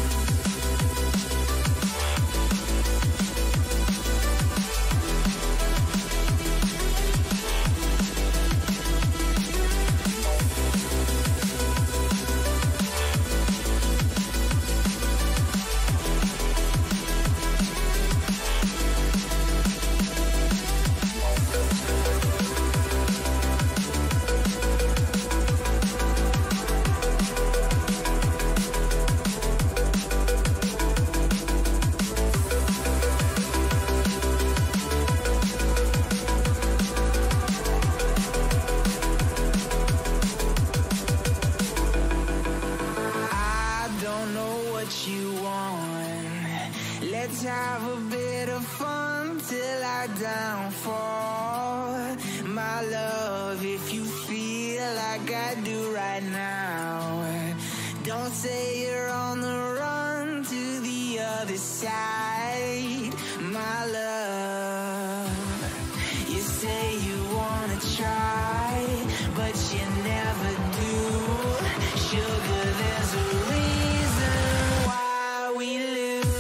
I don't know what you want. Let's have a bit of fun till I downfall. My love, if you feel like I do right now, don't say you're on the run to the other side, my love. You say you wanna try, but you never do. Sugar, there's a reason why we lose.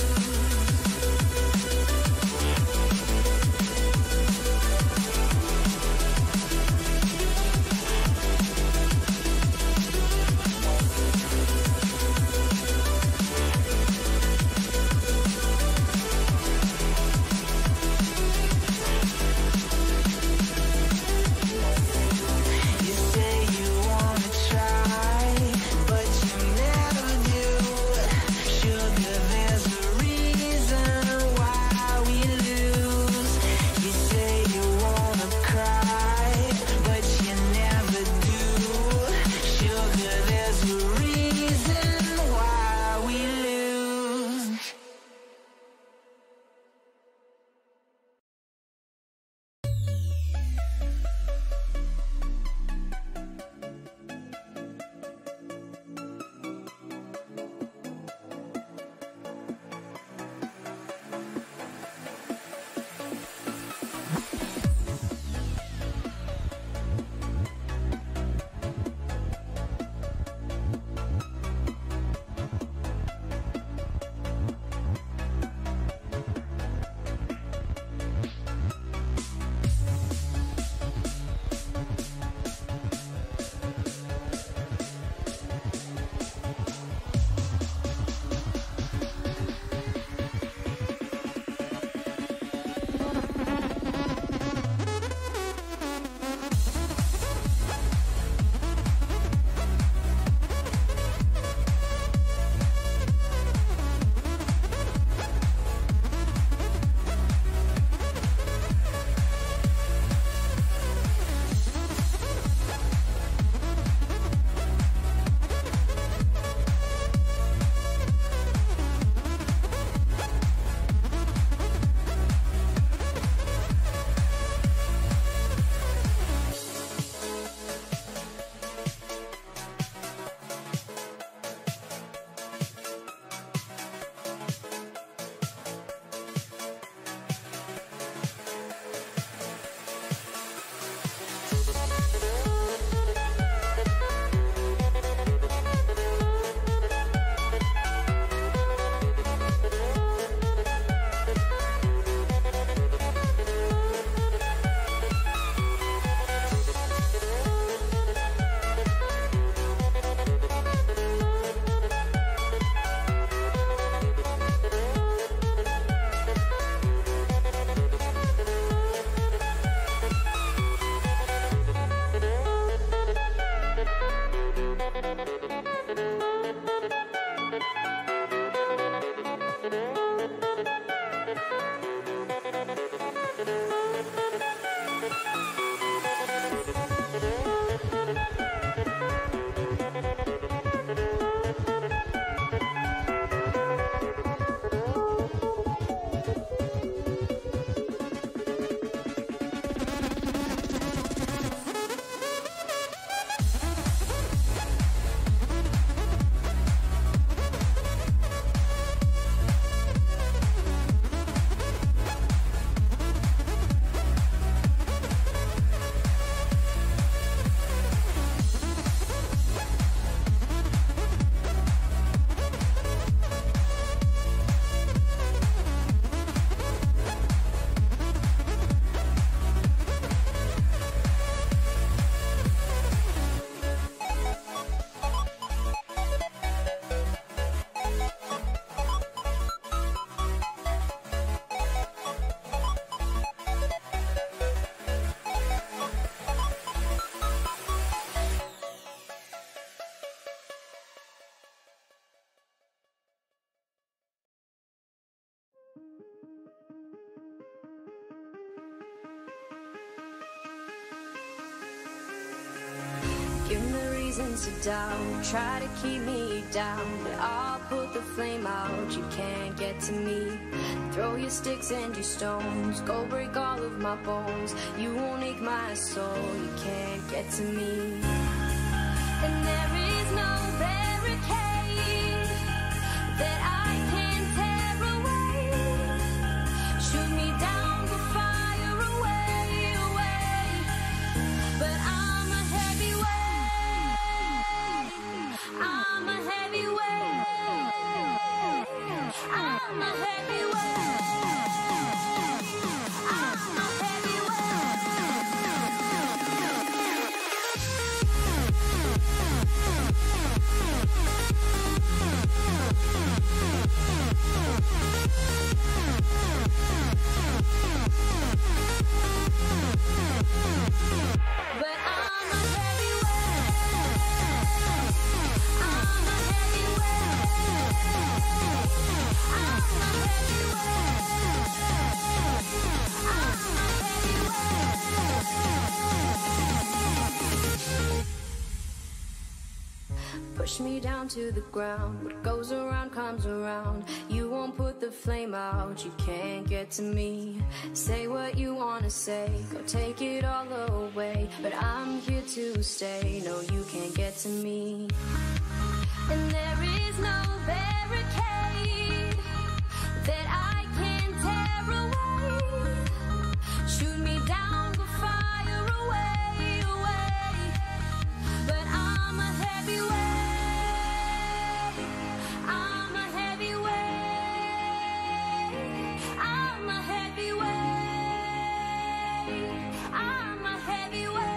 You say you Give me reasons to doubt, try to keep me down, but I'll put the flame out, you can't get to me. Throw your sticks and your stones, go break all of my bones, you won't ache my soul, you can't get to me. And there is no barricade that I can tear away. Shoot me down, go fire away, away. But I'm a heavyweight, I'm a heavyweight, I'm a heavyweight, I'm a push me down to the ground. What goes around comes around. You won't put the flame out, you can't get to me. Say what you wanna say, go take it all away, but I'm here to stay, no you can't get to me. And there is no barricade that I can tear away. Shoot me down, go fire away, away. But I'm a heavyweight, I'm a heavyweight, I'm a heavyweight, I'm a heavyweight.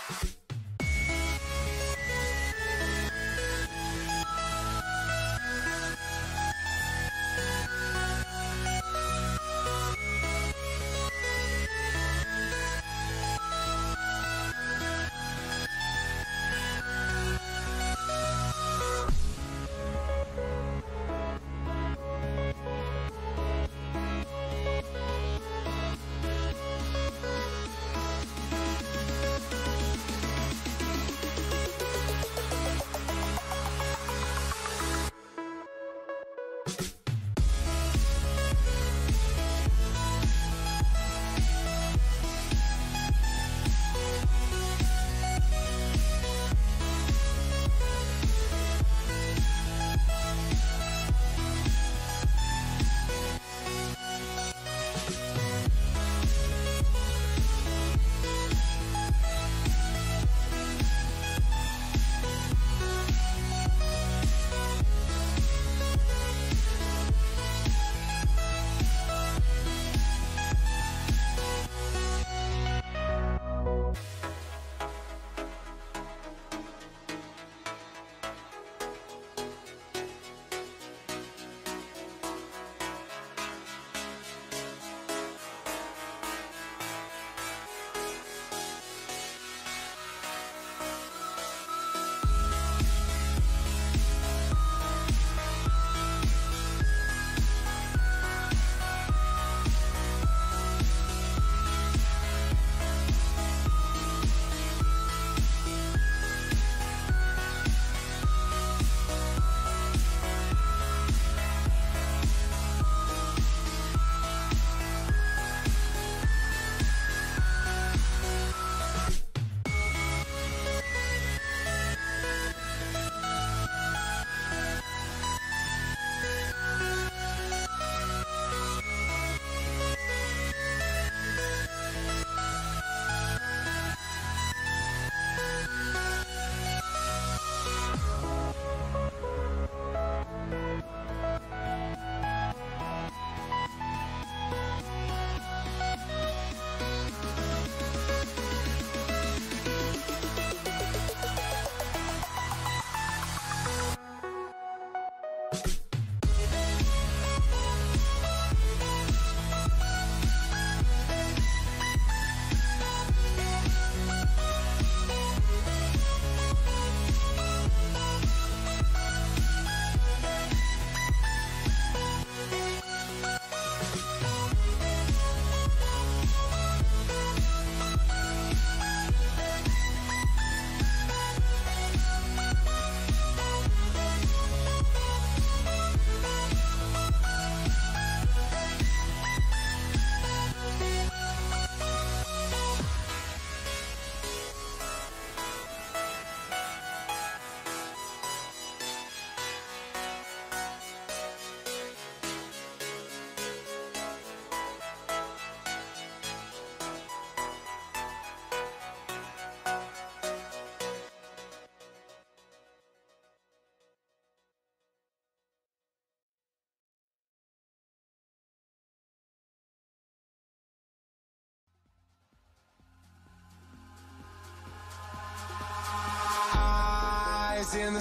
In the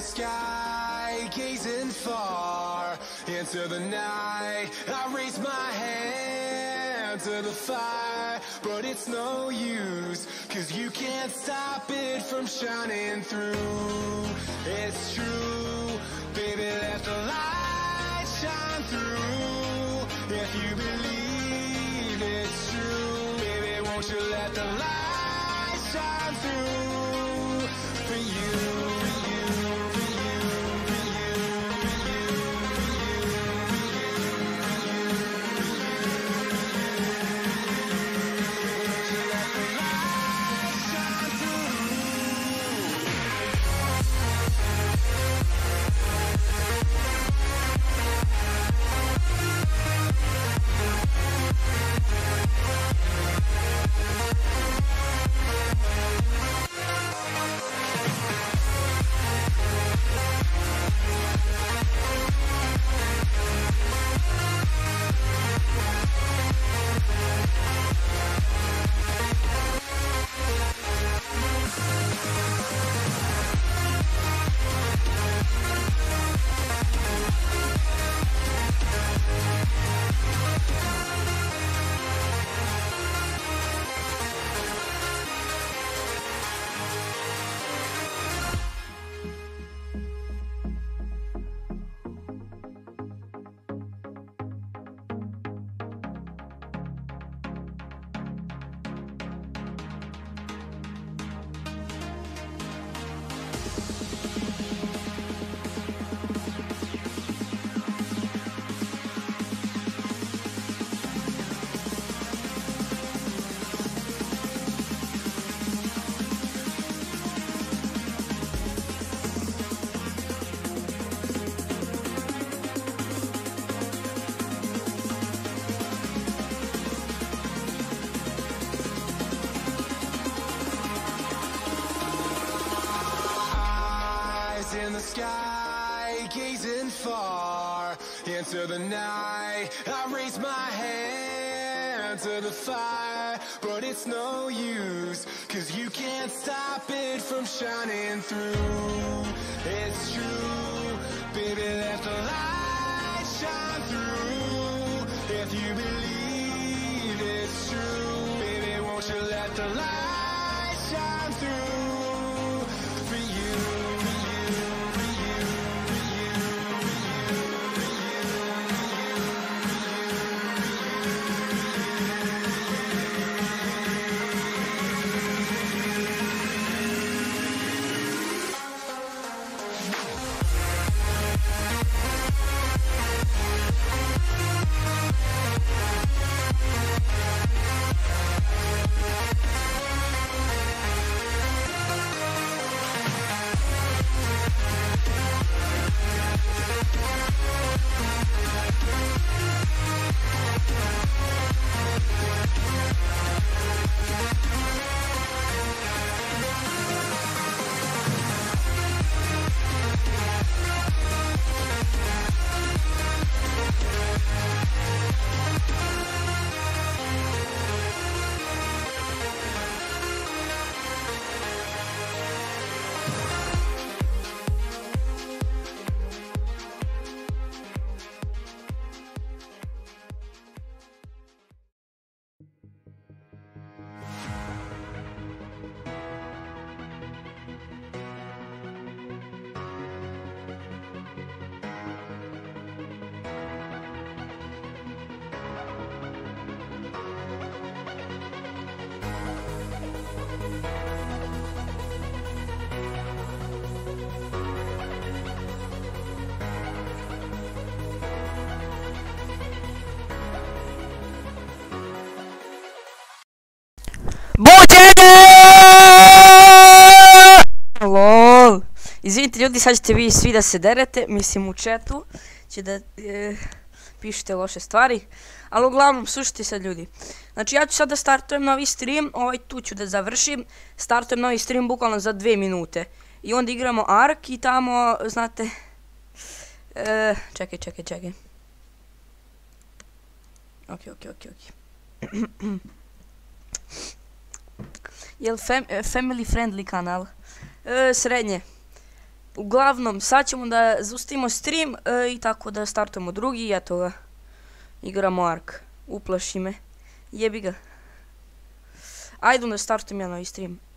sky, gazing far into the night, I raise my hand to the fire, but it's no use, cause you can't stop it from shining through. It's true, baby, let the light shine through. If you believe it's true, baby, won't you let the light shine through for you. sky, gazing far into the night. I raise my hand to the fire, but it's no use, cause you can't stop it from shining through. It's true, baby, let the light shine through. If you believe it's true, baby, won't you let the light shine through for you, for you, for you, for you, for you, for you, Buđenje! Lol. Izvinite ljudi, sad ćete vi svi da se derete, mislim u chatu će da e, pišete loše stvari, ali uglavnom slušajte sad ljudi. Znači ja ću sad da startujem novi stream, ovaj tu ću da završim, startujem novi stream bukvalno za dve minute. I onda igramo Ark i tamo, znate, e, čekaj, čekaj, čekaj. Ok, ok, ok, ok. Jel fam, family friendly kanal? E, srednje. Uglavnom, sad ćemo da zaustavimo stream e, i tako da startujemo drugi i eto ga. Igramo Ark. Uplaši me. Jebi ga. Ajde da startujem ja novi stream.